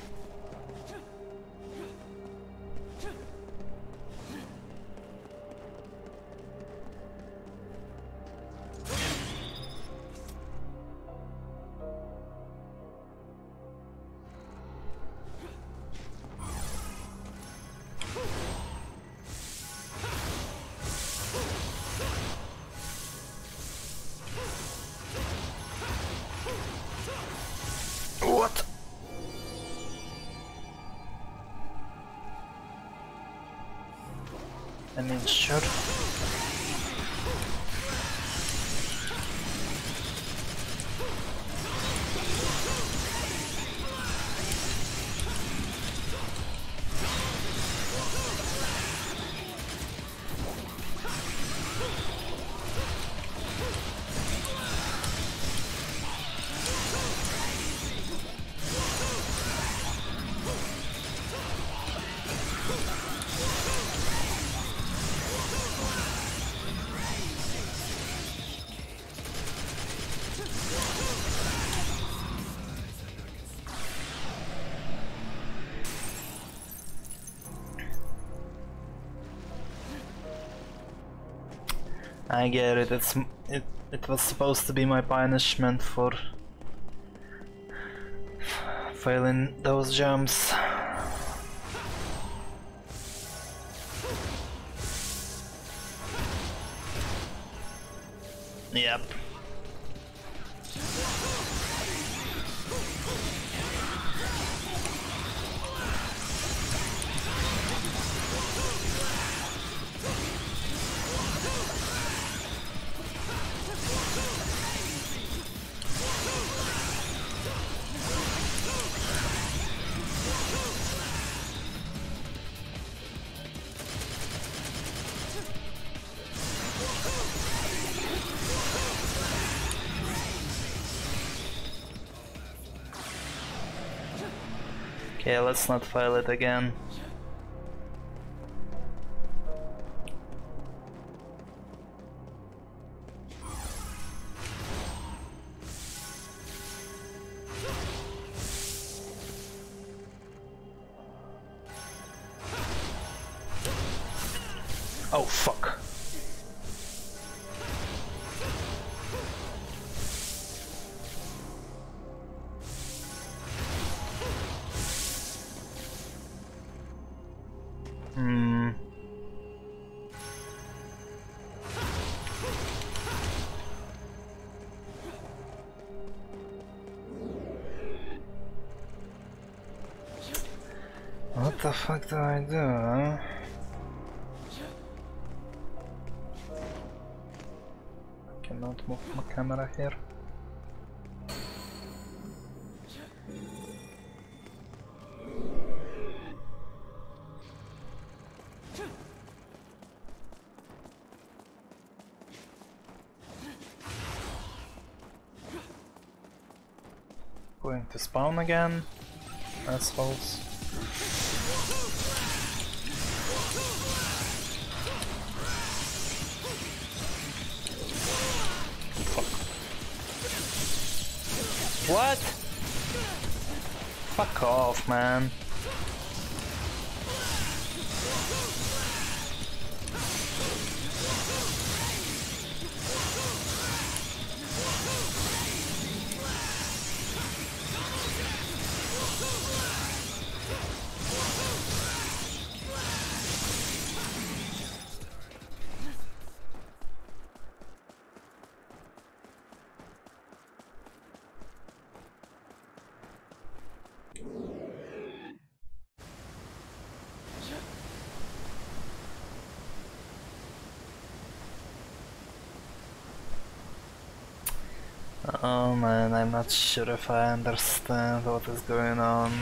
What? I mean, sure. I get it. It's it. It was supposed to be my punishment for failing those jumps. Yep. Okay, let's not fail it again. Oh fuck. Hmm. What the fuck do I do? Huh? I cannot move my camera here. Going to spawn again, assholes. Fuck. What? Fuck off, man. Oh man, I'm not sure if I understand what is going on.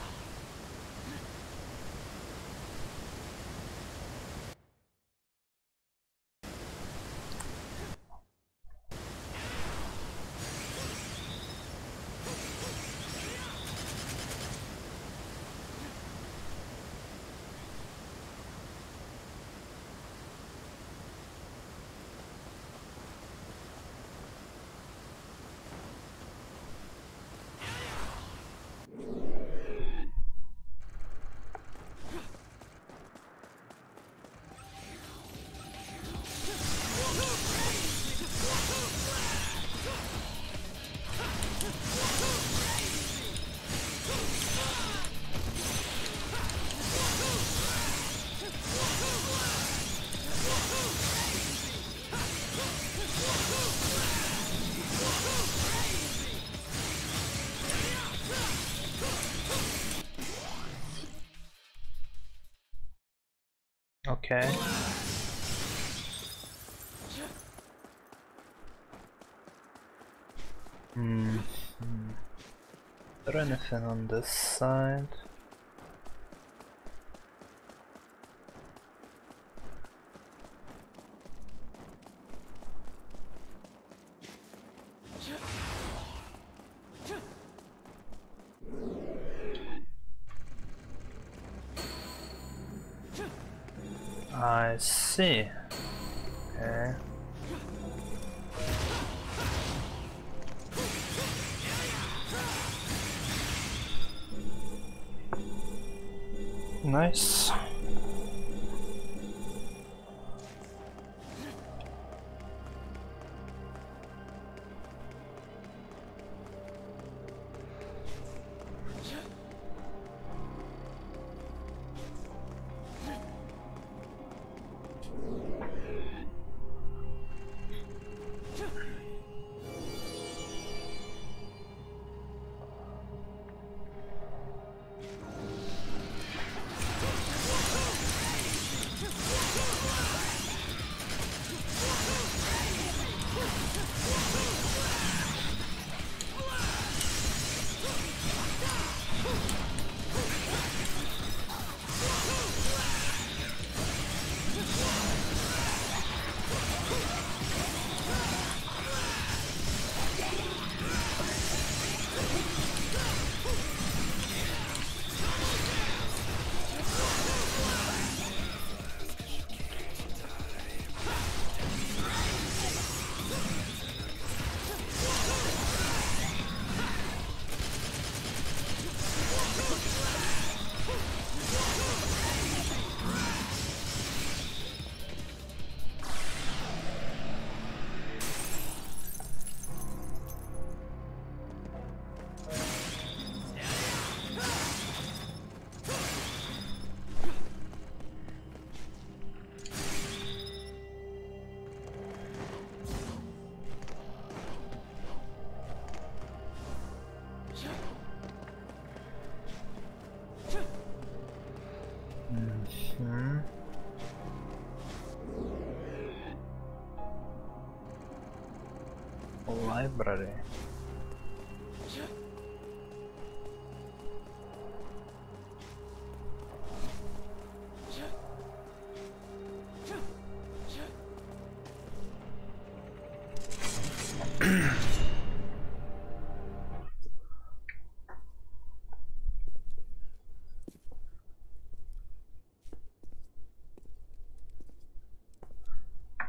Okay. Hmm. hmm. Is there anything on this side? I see. Okay. Nice. Hmm. Library.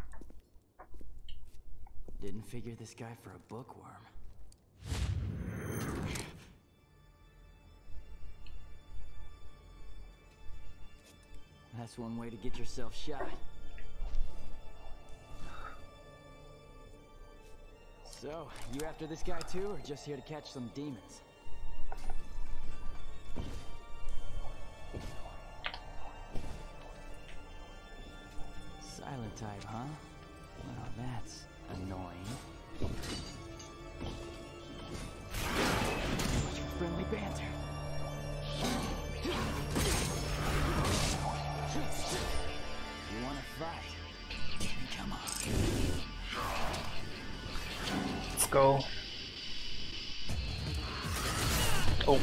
Didn't figure this guy for a bookworm. That's one way to get yourself shot. So, you after this guy too, or just here to catch some demons? Silent type, huh? Well, that's annoying. Much for friendly banter. You wanna fight? Come on. Let's go. Oh.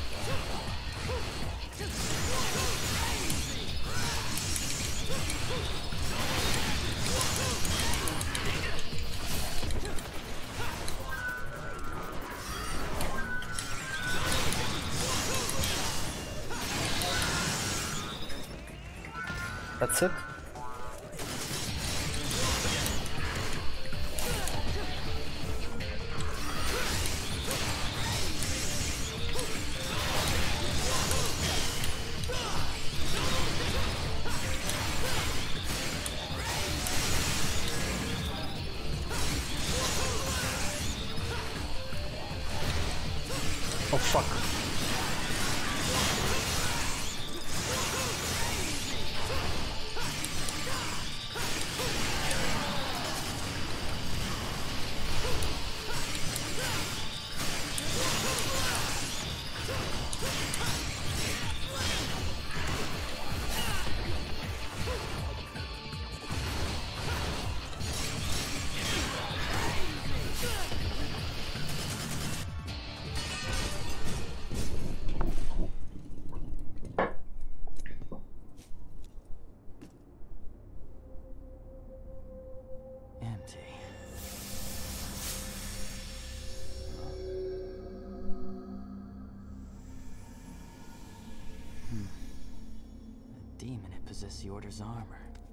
That's it. Oh fuck. Empty. Hmm. A demon had possessed the Order's armor.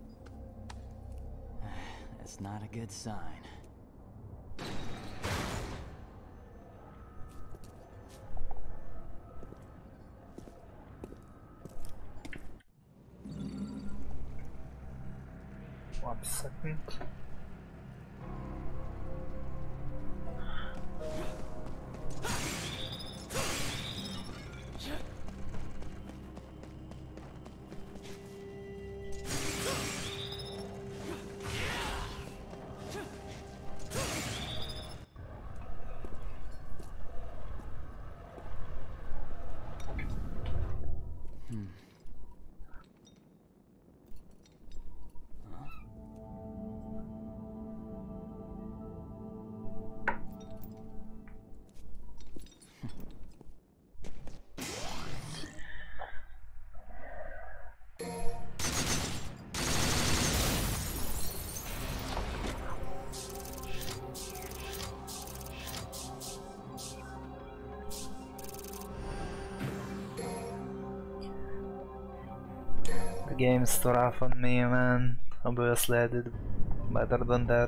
That's not a good sign. One second. Hmm. The game's too rough on me, man. Obviously I did better than that.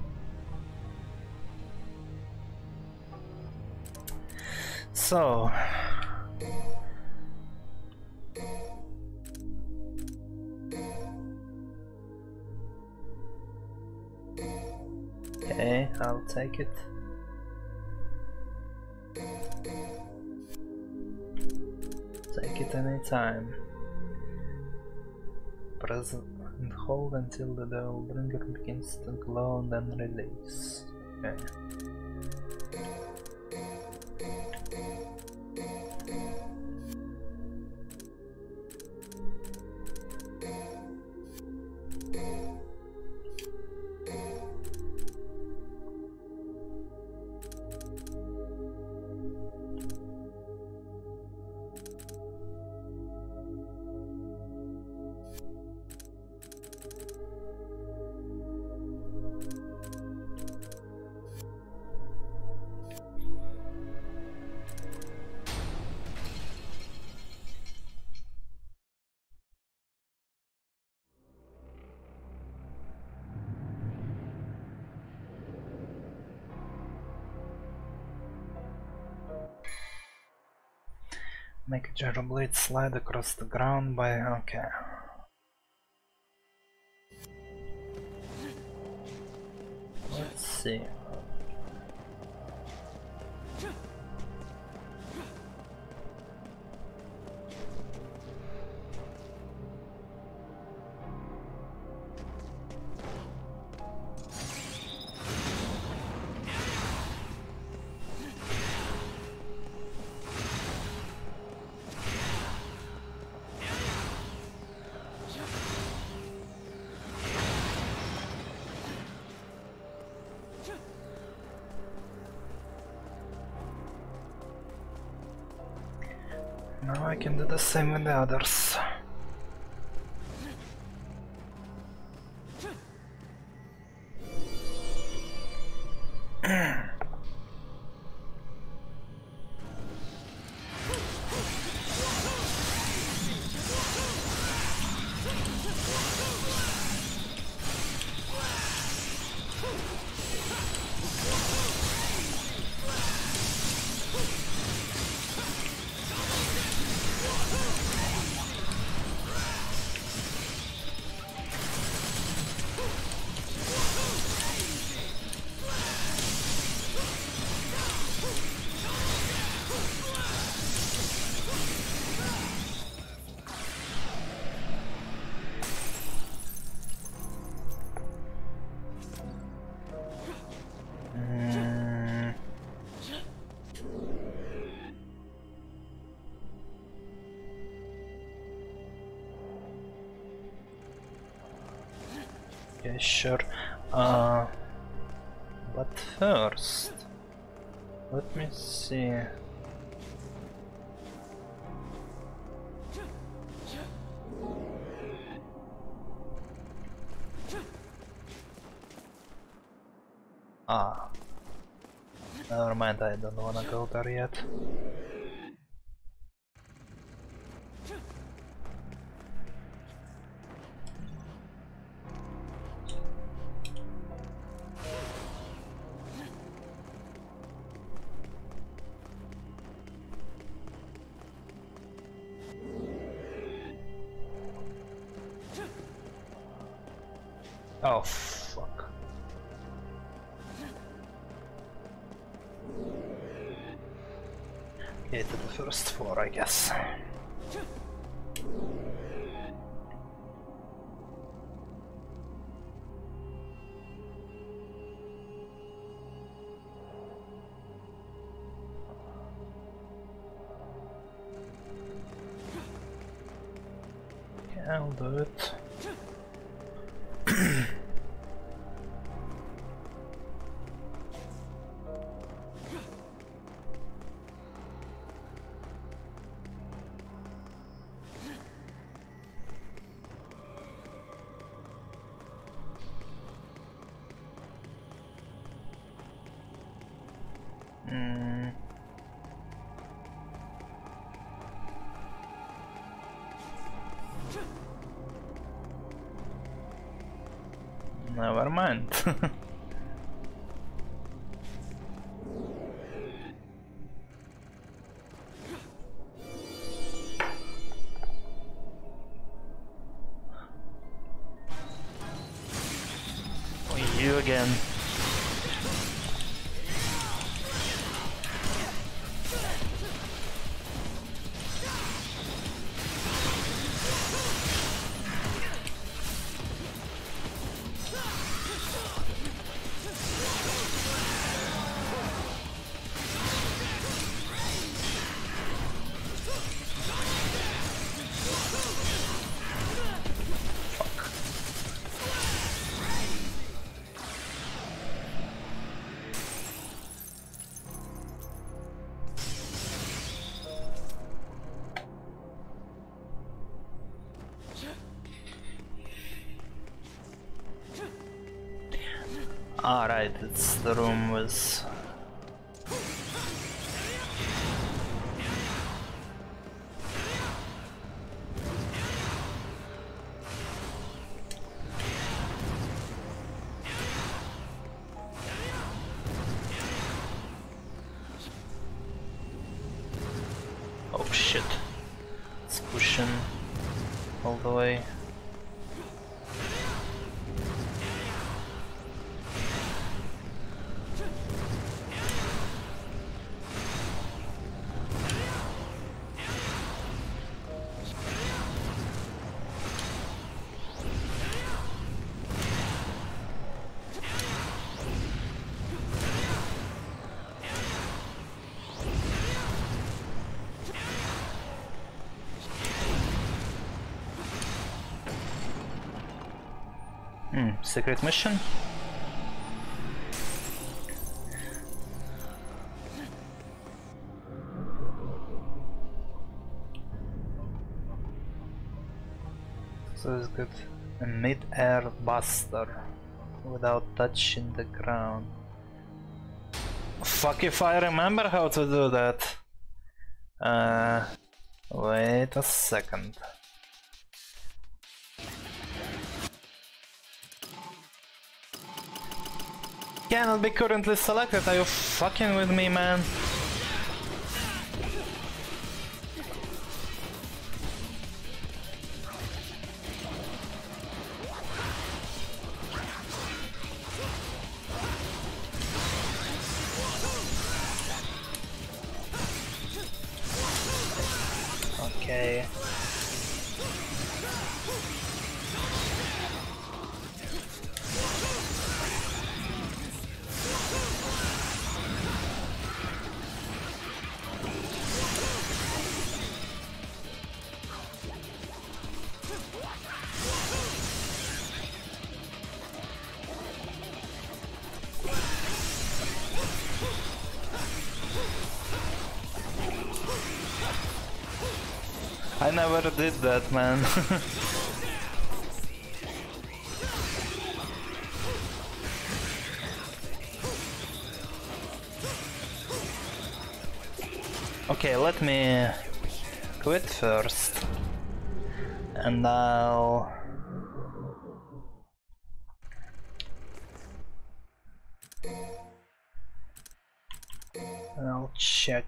So... Okay, I'll take it. Take it anytime. Press and hold until the Devilbringer begins to glow and then release. Okay. Make a gyro blade slide across the ground by... okay. see. Now I can do the same with the others. Okay, sure. Uh, but first, let me see. Ah, never mind. I don't wanna go there yet. Oh, fuck. Okay, to the first floor, I guess. Yeah, I'll do it. Mm. Never mind. Oh, you again. Alright, it's the room with... Oh shit, it's pushing all the way. Hmm, secret mission? So it's got a mid-air buster without touching the ground. Fuck if I remember how to do that. Uh, wait a second. Cannot be currently selected, are you fucking with me, man? Okay. I never did that, man. Okay, let me quit first, and I'll I'll check.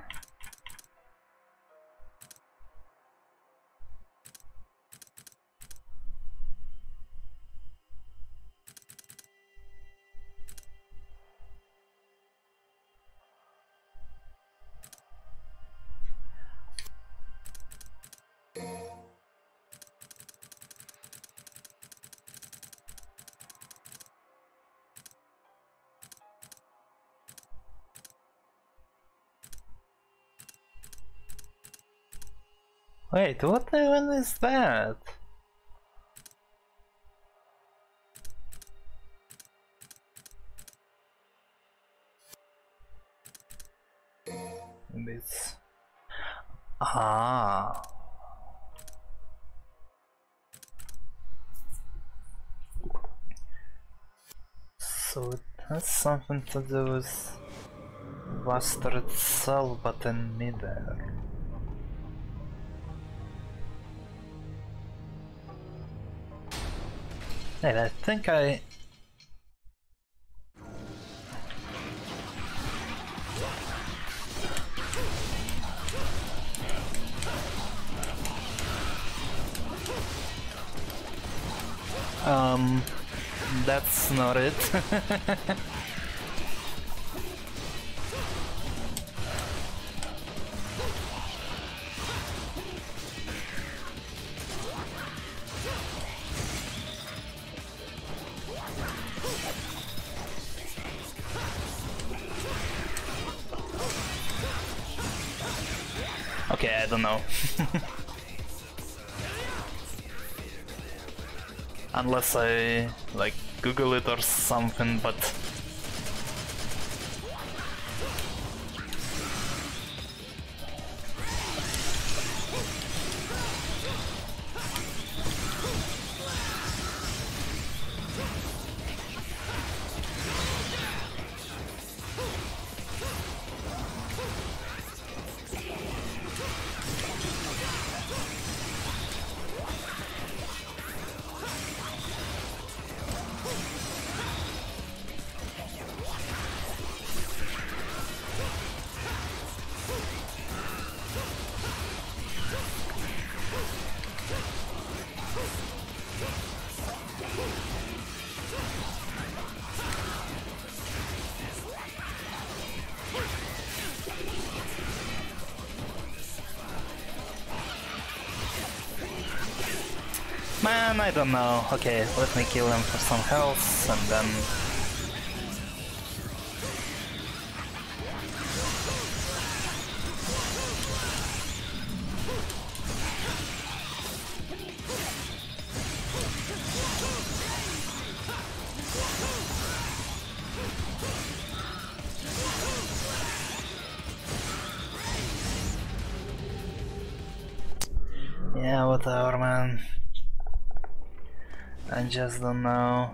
Wait, what even is that? This. Ah. So it has something to do with Buster itself, but in midair. Hey, I think I... Um, that's not it. Okay, I don't know. Unless I like Google it or something, but man, I don't know. Okay, let me kill him for some health and then... Yeah, whatever, man. I just don't know.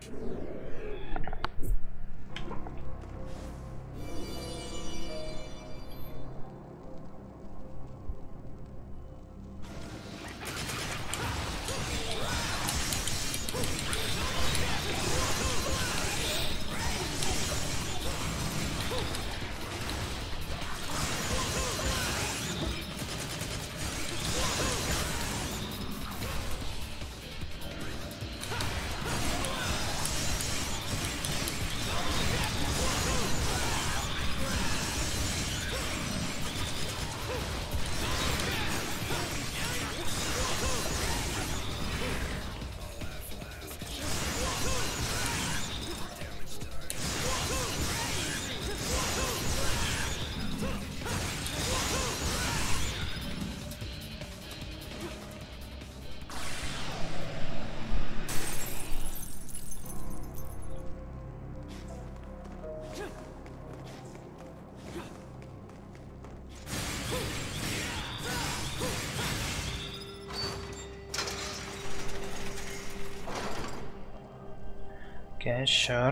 Okay, sure.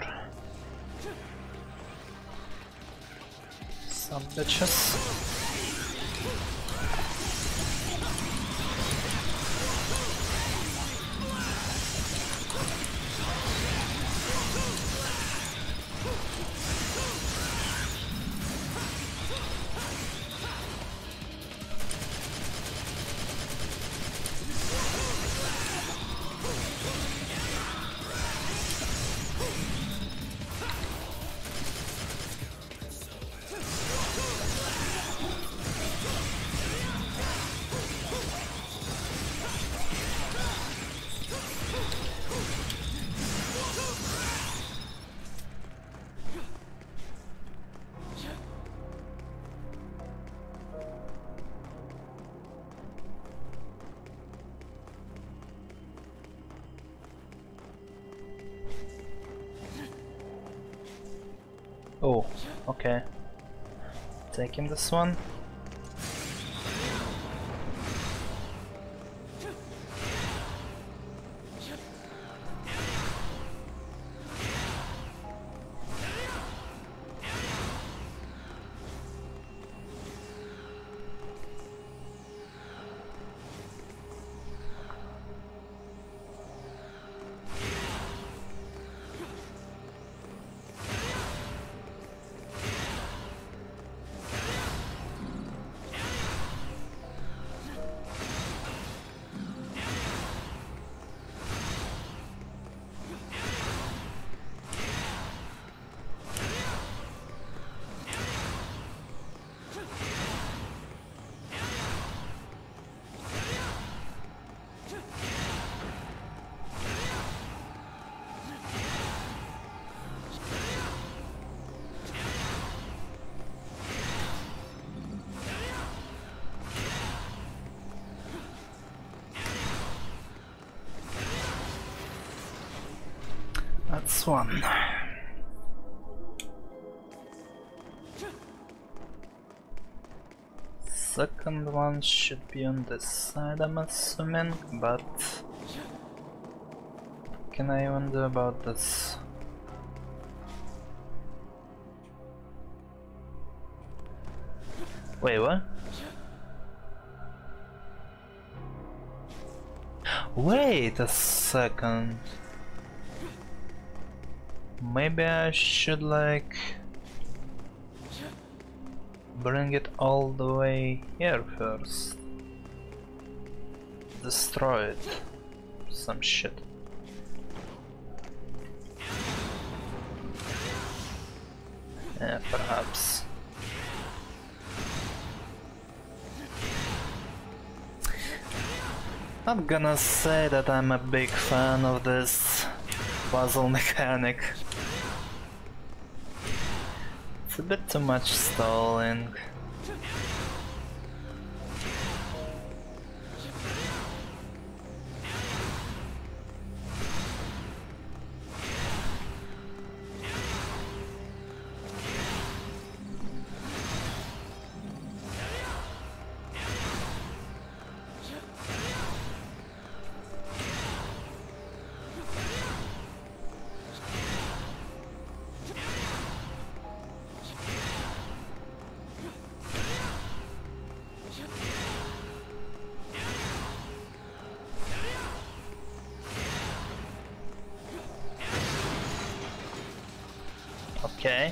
Some bitches. Oh, okay. Taking this one. That's one. Second one should be on this side, I'm assuming, but what can I even do about this? Wait, what? Wait a second. Maybe I should like bring it all the way here first. Destroy it. Some shit. Yeah, perhaps. Not gonna say that I'm a big fan of this puzzle mechanic. It's a bit too much stalling. Okay.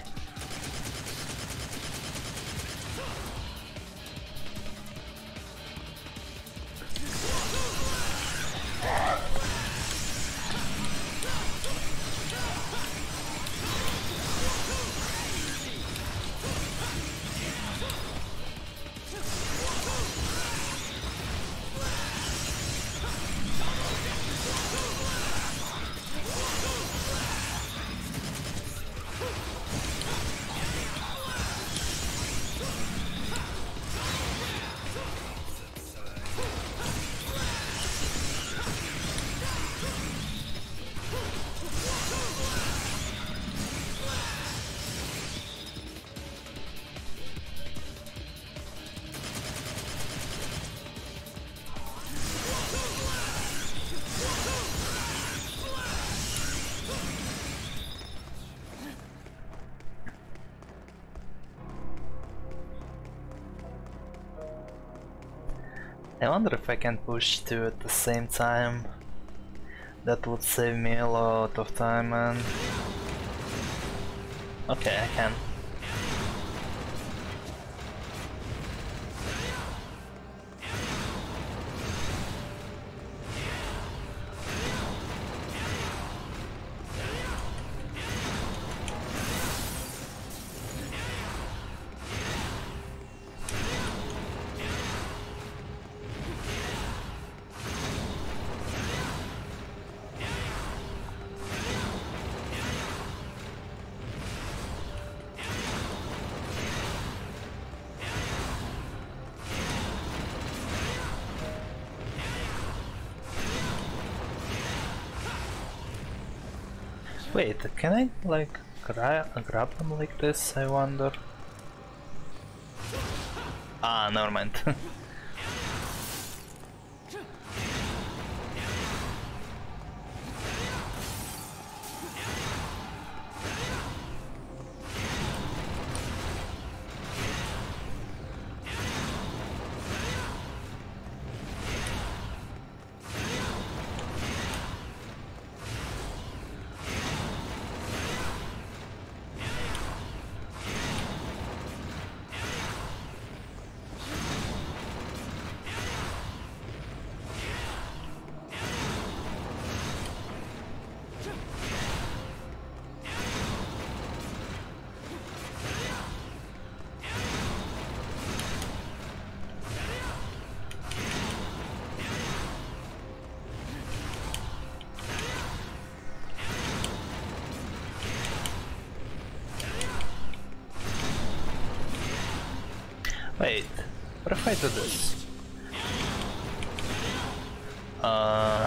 I wonder if I can push two at the same time. That would save me a lot of time and... Okay, I can. Wait, can I like gra grab them like this, I wonder? Ah, never mind. Wait, what if I do this? Uh...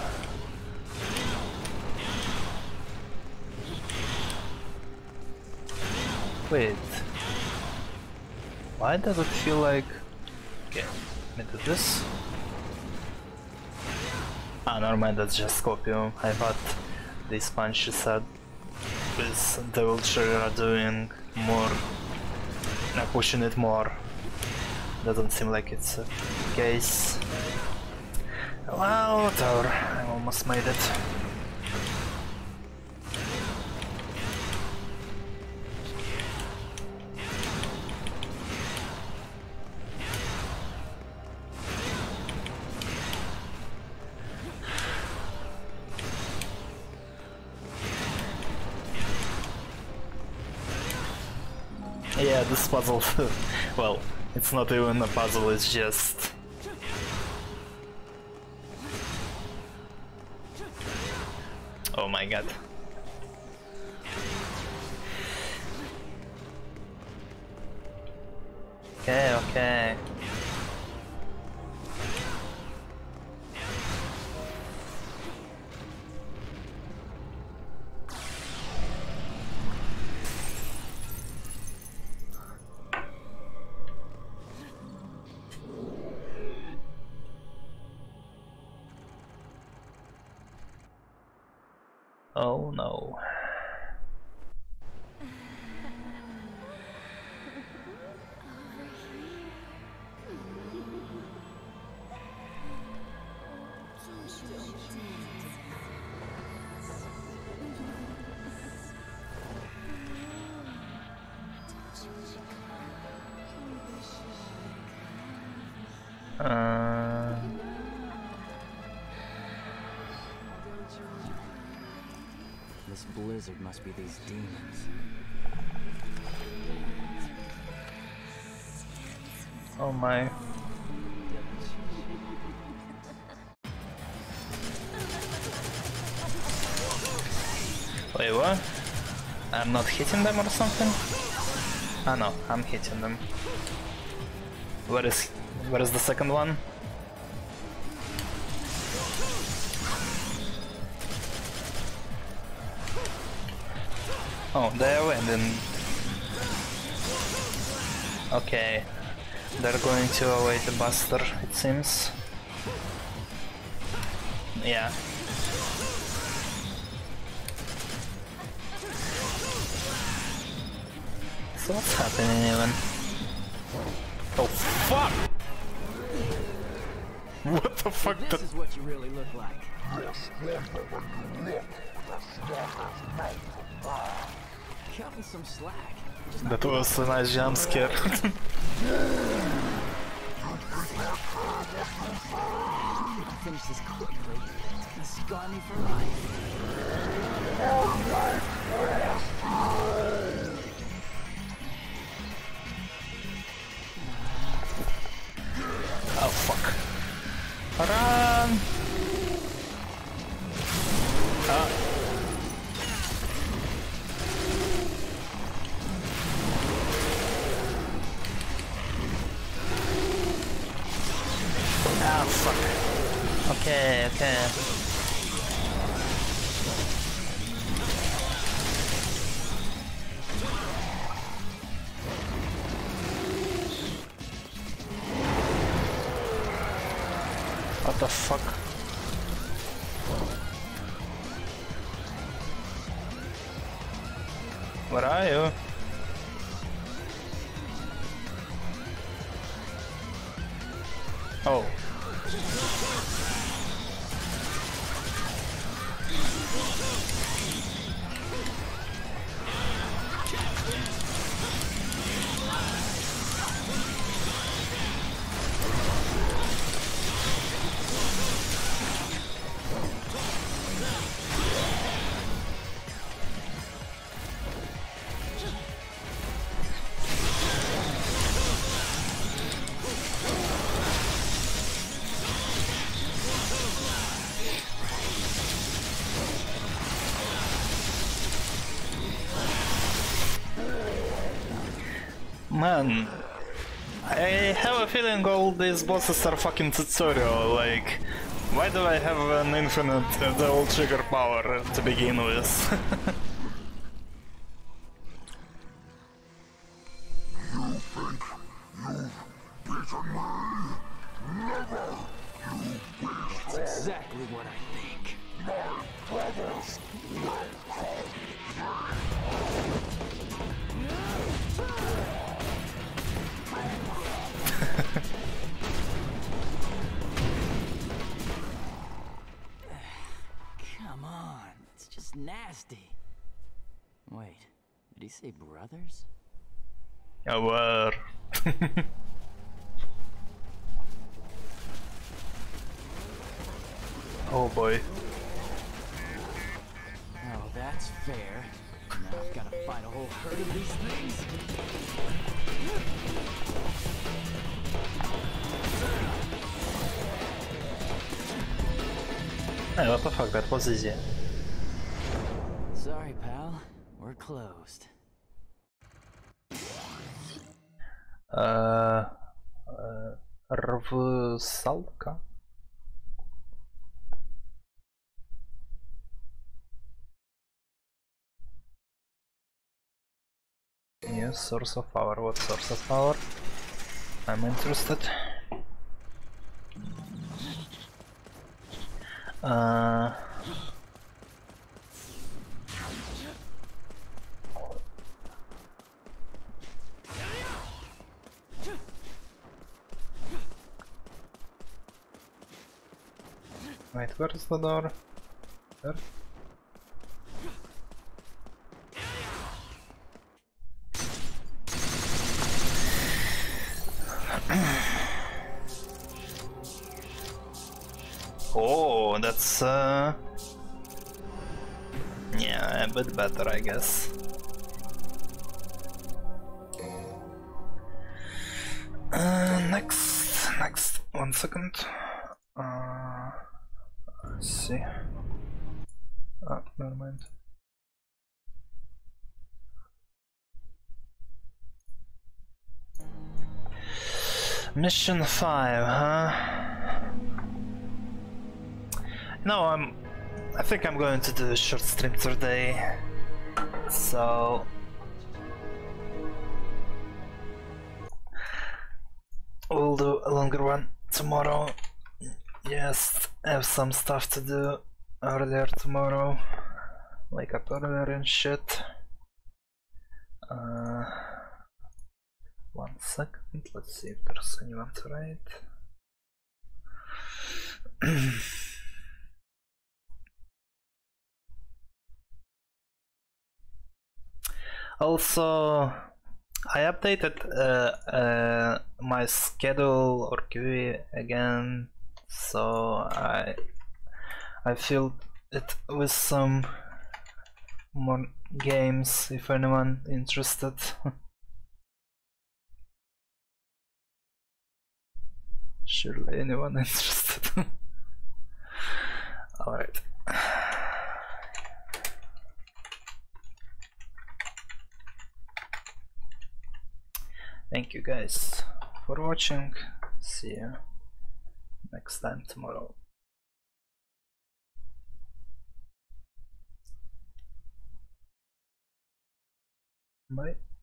Wait... Why does it feel like... Okay, let me do this. Ah, never mind, that's just Scopium. I thought these punches are... with Devil Trigger are doing more... Uh, pushing it more. Doesn't seem like it's the case. Well, whatever, I almost made it. Yeah, this puzzle, well, it's not even a puzzle, it's just... Oh my god. Okay, okay. Oh no. Uh... This blizzard must be these demons. Oh my. Wait, what? I'm not hitting them or something? Ah no, I'm hitting them. Where is where is the second one? Oh, they are winning. Okay. They're going to await the Buster, it seems. Yeah. So what's happening even? Oh fuck! What the fuck? This is what you really look like. Cut me some slack. That was a nice jump scare. Finish this quickly. It's gonna scar me for life. Oh fuck. Run! Ah. Ah, fuck. Okay, okay. What the fuck? Where are you? Oh. Man, I have a feeling all these bosses are fucking tutorial, like, why do I have an infinite uh, double trigger power to begin with? You think you've beaten me? Never! You waste That's exactly what I think. my brothers will Come on, it's just nasty. Wait, did he say brothers? Our. Oh boy. Oh, that's fair. Now I've got to fight a whole herd of these things. Hey, what the fuck, that was easy. Sorry, pal. We're closed. Uh, uh, Rvsalka? New source of power. What source of power? I'm interested. Uh... Wait, where's the door? There? Oh, that's uh yeah, a bit better, I guess. Uh, next, next, one second. Uh, let's see. Oh, never mind. Mission five, huh? No, I'm. I think I'm going to do a short stream today. So. We'll do a longer one tomorrow. Yes, I have some stuff to do earlier tomorrow. Wake up earlier and shit. Uh, one second, let's see if there's anyone to write. Also, I updated uh, uh, my schedule or Q E again, so I I filled it with some more games if anyone interested. Surely anyone interested. Alright. Thank you guys for watching. See you next time tomorrow. Bye.